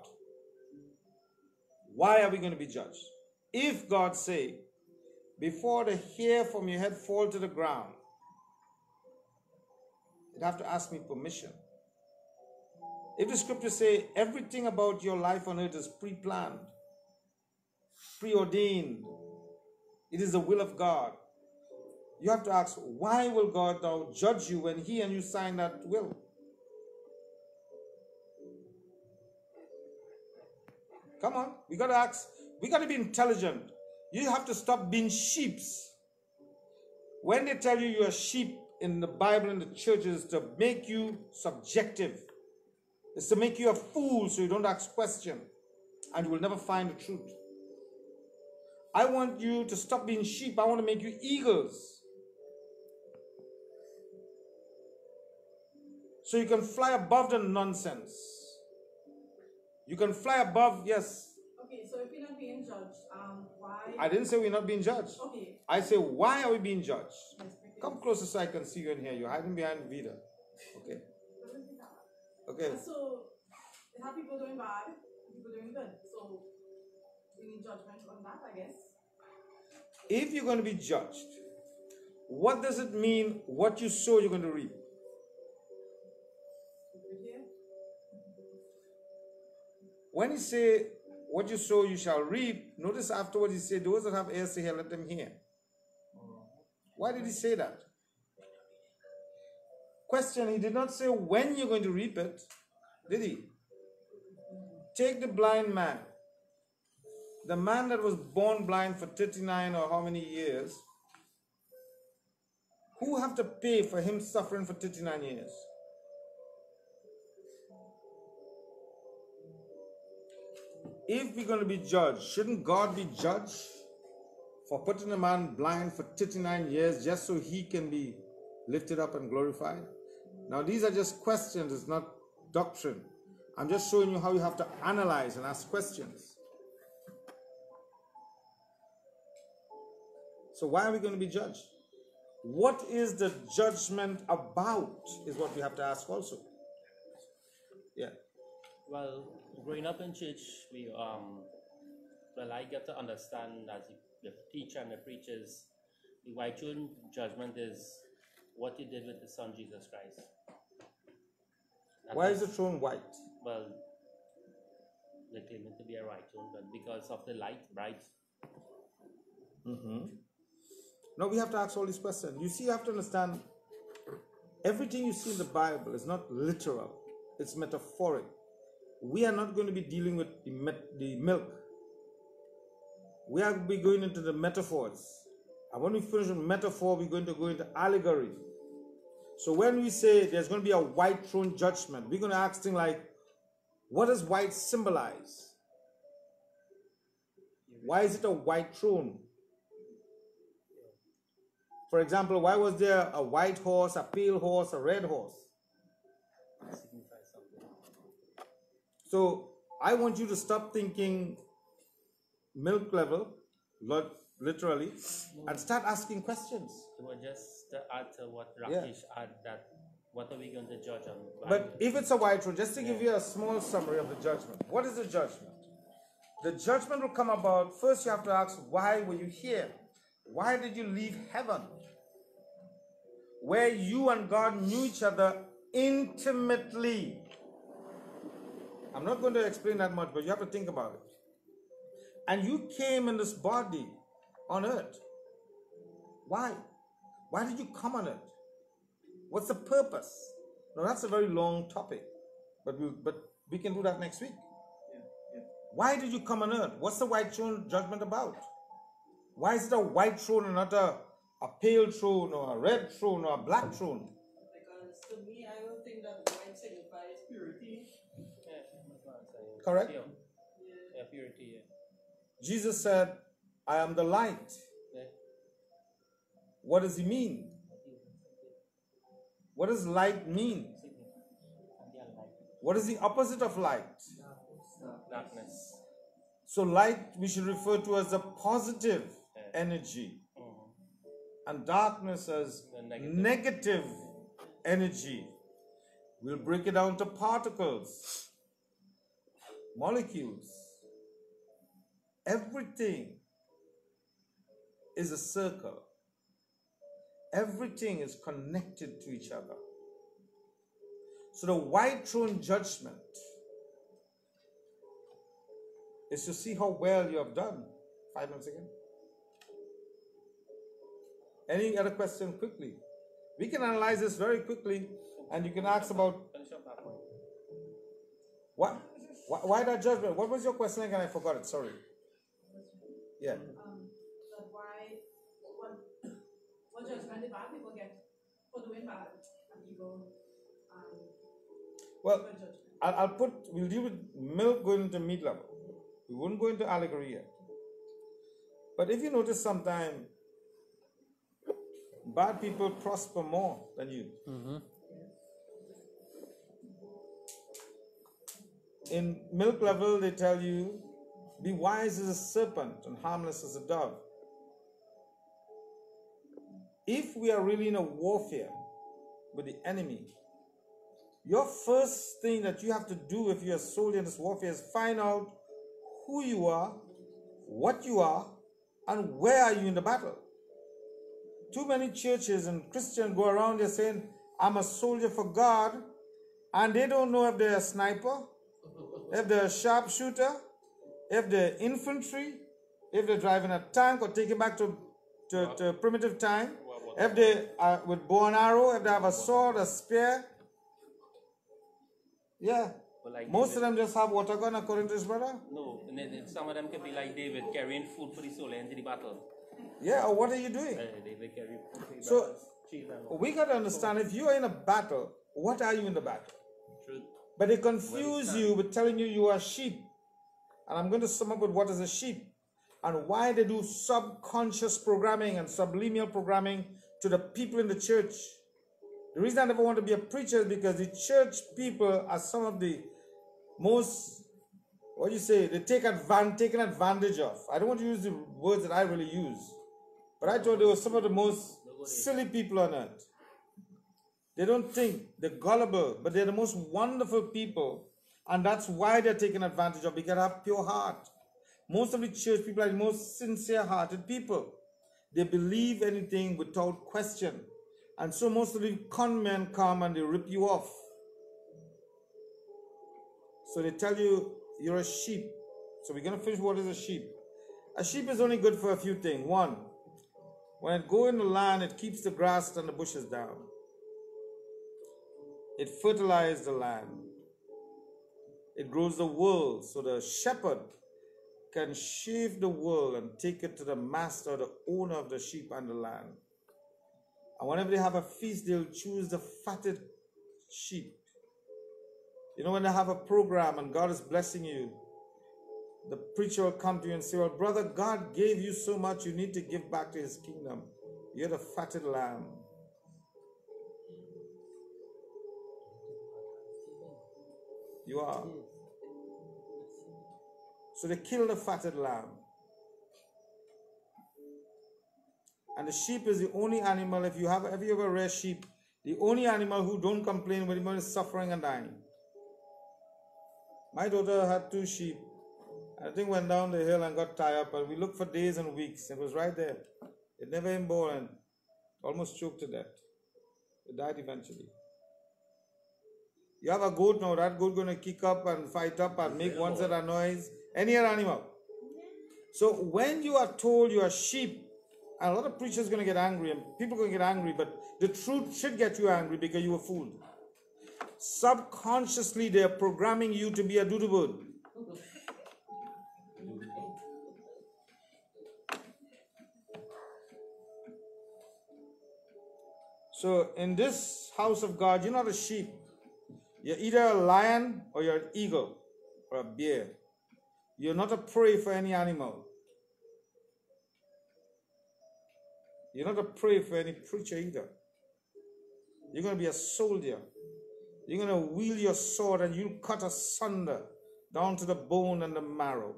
why are we going to be judged? If God say, before the hair from your head fall to the ground, you'd have to ask me permission. If the scriptures say everything about your life on earth is pre-planned, preordained, it is the will of God, you have to ask, why will God now judge you when He and you sign that will? Come on, we got to ask. We got to be intelligent. You have to stop being sheeps. When they tell you you're a sheep in the Bible and the churches, to make you subjective. It's to make you a fool so you don't ask questions and you will never find the truth. I want you to stop being sheep. I want to make you eagles. So you can fly above the nonsense. You can fly above, yes. Okay, so if you're not being judged, why? I didn't say we're not being judged. Okay. I say, why are we being judged? Yes, Come closer so I can see you and hear you. Hiding behind Vida. Okay. Okay. So, you have people doing bad, people doing good. So, we need judgment on that, I guess. If you're going to be judged, what does it mean what you sow you're going to reap? When he say, what you sow you shall reap, notice afterwards he said, those that have ears to hear, let them hear. Why did he say that? Question, he did not say when you're going to reap it, did he? Take the blind man. The man that was born blind for 39 or how many years, who have to pay for him suffering for 39 years? If we're going to be judged, shouldn't God be judged for putting a man blind for 39 years just so he can be lifted up and glorified? Now, these are just questions, it's not doctrine. I'm just showing you how you have to analyze and ask questions. So why are we going to be judged? What is the judgment about is what we have to ask also. Yeah. Well, growing up in church, I get to understand as the teacher and the preachers, the white throne judgment is what you did with the Son Jesus Christ. Why is the throne white? Well, they claim it to be a white throne, but because of the light, bright. Now we have to ask all these questions. You see, you have to understand, everything you see in the Bible is not literal, it's metaphoric. We are not going to be dealing with the milk. We are be going into the metaphors. And when we finish with metaphor, we're going to go into allegory. So when we say there's going to be a white throne judgment, we're going to ask things like, what does white symbolize? Why is it a white throne? For example, why was there a white horse, a pale horse, a red horse? So I want you to stop thinking milk level, literally, and start asking questions. So just to add to what Rakesh had, that what are we going to judge on? But if it's a white throne, just to give you a small summary of the judgment. What is the judgment? The judgment will come about, first you have to ask, why were you here? Why did you leave heaven? Where you and God knew each other intimately. I'm not going to explain that much, but you have to think about it. And you came in this body on earth. Why? Why did you come on earth? What's the purpose? Now that's a very long topic, but we can do that next week. Why did you come on earth? What's the white throne judgment about? Why is it a white throne and not a pale throne or a red throne or a black throne? Because to me, I don't think that white signifies purity. Correct? Yeah, purity, yeah. Jesus said, I am the light. Yeah. What does he mean? What does light mean? What is the opposite of light? Darkness. So light we should refer to as a positive energy, and darkness as negative energy. We'll break it down to particles, molecules. Everything is a circle. Everything is connected to each other. So the white throne judgment is to see how well you have done. 5 minutes again. Any other question quickly? We can analyze this very quickly, and you can ask about why that judgment? What was your question again? I forgot it. Sorry. Yeah. But why, what judgment did bad people get for doing bad and evil? Well, we'll deal with milk going into meat level. We won't go into allegory yet. But if you notice sometime, bad people prosper more than you. In milk level, they tell you, be wise as a serpent and harmless as a dove. If we are really in a warfare with the enemy, your first thing that you have to do if you're a soldier in this warfare is find out who you are, what you are, and where are you in the battle. Too many churches and Christians go around there saying, I'm a soldier for God, and they don't know if they're a sniper, if they're a sharpshooter, if they're infantry, if they're driving a tank or taking back to primitive time, if they are with bow and arrow, if they have a sword, a spear. Yeah. Like most David, of them just have water gun according to this brother. No, and then some of them could be like David carrying food for the soldier into the battle. Yeah, or what are you doing? David carry food for the So, battle. we got to understand, if you are in a battle, what are you in the battle? Truth. But they confuse you with telling you are sheep. And I'm going to sum up with what is a sheep and why they do subconscious programming and subliminal programming to the people in the church. The reason I never want to be a preacher is because the church people are some of the most, what do you say, they taken advantage of. I don't want to use the words that I really use, but I thought they were some of the most silly people on earth. They don't think, they're gullible, but they're the most wonderful people, and that's why they're taken advantage of, because they have pure heart. Most of the church people are the most sincere-hearted people. They believe anything without question. And so most of the con men come and they rip you off. So they tell you, you're a sheep. So we're going to finish what is a sheep. A sheep is only good for a few things. One, when it goes in the land, it keeps the grass and the bushes down. It fertilizes the land. It grows the wool, so the shepherd can shave the wool and take it to the master, the owner of the sheep and the land. And whenever they have a feast, they'll choose the fatted sheep. You know, when they have a program and God is blessing you, the preacher will come to you and say, well, brother, God gave you so much, you need to give back to his kingdom. You're the fatted lamb. You are. So they kill the fatted lamb. And the sheep is the only animal, if you ever rear sheep, the only animal who don't complain when anyone is suffering and dying. My daughter had 2 sheep. I think went down the hill and got tied up, and we looked for days and weeks. It was right there. It never came born and almost choked to death. It died eventually. You have a goat now, that goat going to kick up and fight up and make one set of noise. Any other animal. So when you are told you are sheep, and a lot of preachers are going to get angry and people are going to get angry, but the truth should get you angry because you were fooled. Subconsciously, they are programming you to be a doodoo bird. So in this house of God, you're not a sheep. You're either a lion or you're an eagle or a bear. You're not a prey for any animal. You're not a prey for any preacher either. You're going to be a soldier. You're going to wield your sword and you'll cut asunder down to the bone and the marrow.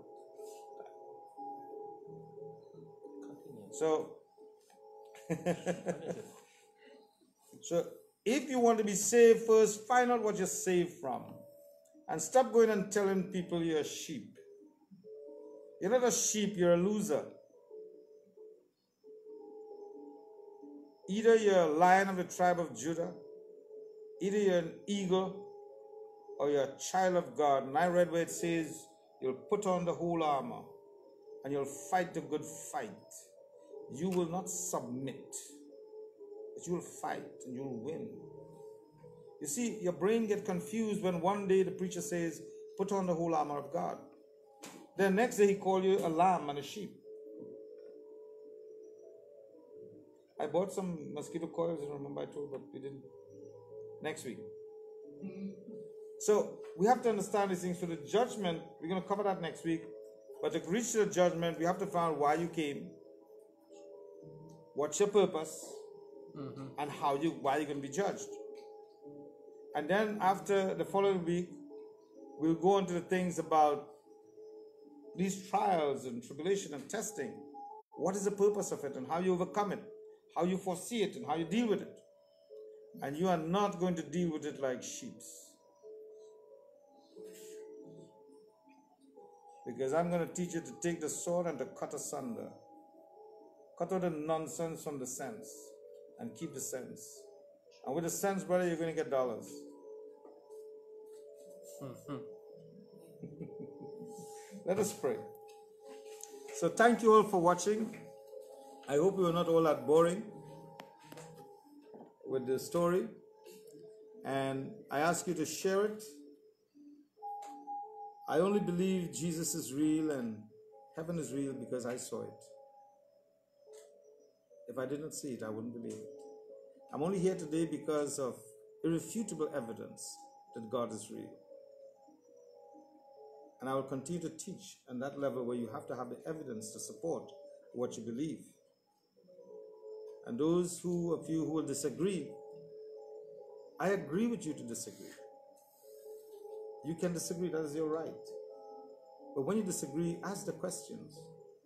So, so if you want to be saved, first find out what you're saved from. And stop going and telling people you're a sheep. You're not a sheep, you're a loser. Either you're a lion of the tribe of Judah, either you're an eagle, or you're a child of God, and I read where it says you'll put on the whole armor and you'll fight the good fight. You will not submit, but you will fight and you'll win. You see, your brain gets confused when one day the preacher says, put on the whole armor of God. Then next day he calls you a lamb and a sheep. I bought some mosquito coils, I remember I told, but we didn't. Next week. So we have to understand these things. For the judgment, we're going to cover that next week. But to reach the judgment, we have to find out why you came, what's your purpose, and why you're going to be judged. And then after the following week, we'll go into the things about these trials and tribulation and testing. What is the purpose of it and how you overcome it, how you foresee it and how you deal with it. And you are not going to deal with it like sheep. Because I'm going to teach you to take the sword and to cut asunder. Cut out the nonsense from the sense and keep the sense. And with the sense, brother, you're going to get dollars. Let us pray. So thank you all for watching. I hope you were not all that boring with the story. And I ask you to share it. I only believe Jesus is real and heaven is real because I saw it. If I did not see it, I wouldn't believe it. I'm only here today because of irrefutable evidence that God is real. And I will continue to teach on that level where you have to have the evidence to support what you believe. And those of you who will disagree, I agree with you to disagree. You can disagree, that is your right. But when you disagree, ask the questions.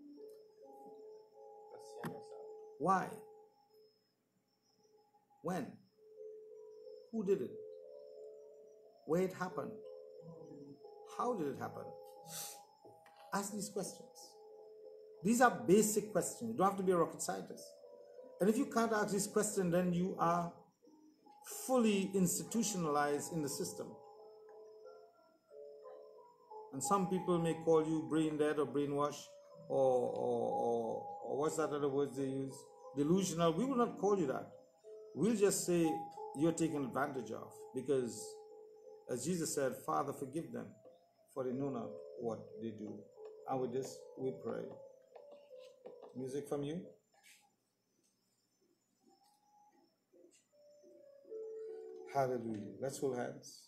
Why? When? Who did it? Where it happened? How did it happen? Ask these questions. These are basic questions. You don't have to be a rocket scientist. And if you can't ask these questions, then you are fully institutionalized in the system. And some people may call you brain dead or brainwashed or what's that other words they use? Delusional. We will not call you that. We'll just say you're taken advantage of because, as Jesus said, Father, forgive them, for they know not what they do. And with this, we pray. Music from you? Hallelujah. Let's hold hands.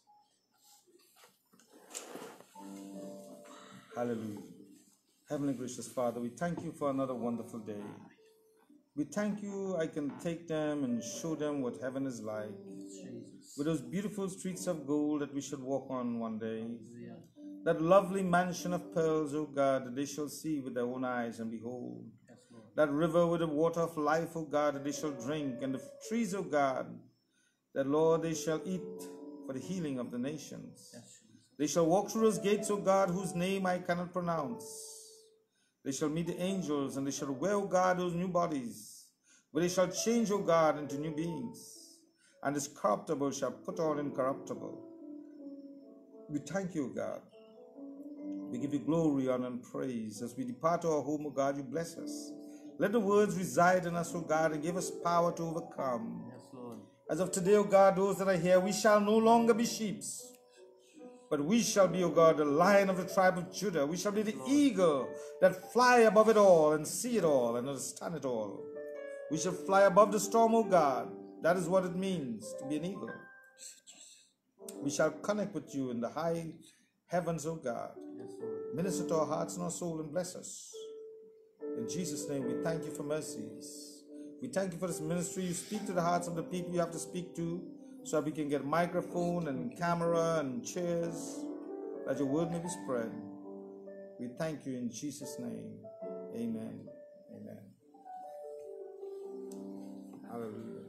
Hallelujah. Heavenly gracious Father, we thank you for another wonderful day. We thank you I can take them and show them what heaven is like. With those beautiful streets of gold that we should walk on one day. That lovely mansion of pearls, O God, that they shall see with their own eyes and behold. That river with the water of life, O God, that they shall drink. And the trees, O God, that, Lord, they shall eat for the healing of the nations. They shall walk through those gates, O God, whose name I cannot pronounce. They shall meet the angels, and they shall wear, O God, those new bodies, where they shall change, O God, into new beings. And this corruptible shall put on incorruptible. We thank you, God. We give you glory, honor, and praise. As we depart to our home, O God, you bless us. Let the words reside in us, O God, and give us power to overcome. Yes, Lord. As of today, O God, those that are here, we shall no longer be sheep, but we shall be, O God, the lion of the tribe of Judah. We shall be the eagle that fly above it all and see it all and understand it all. We shall fly above the storm, O God. That is what it means to be an eagle. We shall connect with you in the high heavens, O God. Yes, Lord. Minister to our hearts and our soul and bless us. In Jesus' name, we thank you for mercies. We thank you for this ministry. You speak to the hearts of the people you have to speak to so that we can get microphone and camera and chairs, that your word may be spread. We thank you in Jesus' name. Amen. Amen. Hallelujah.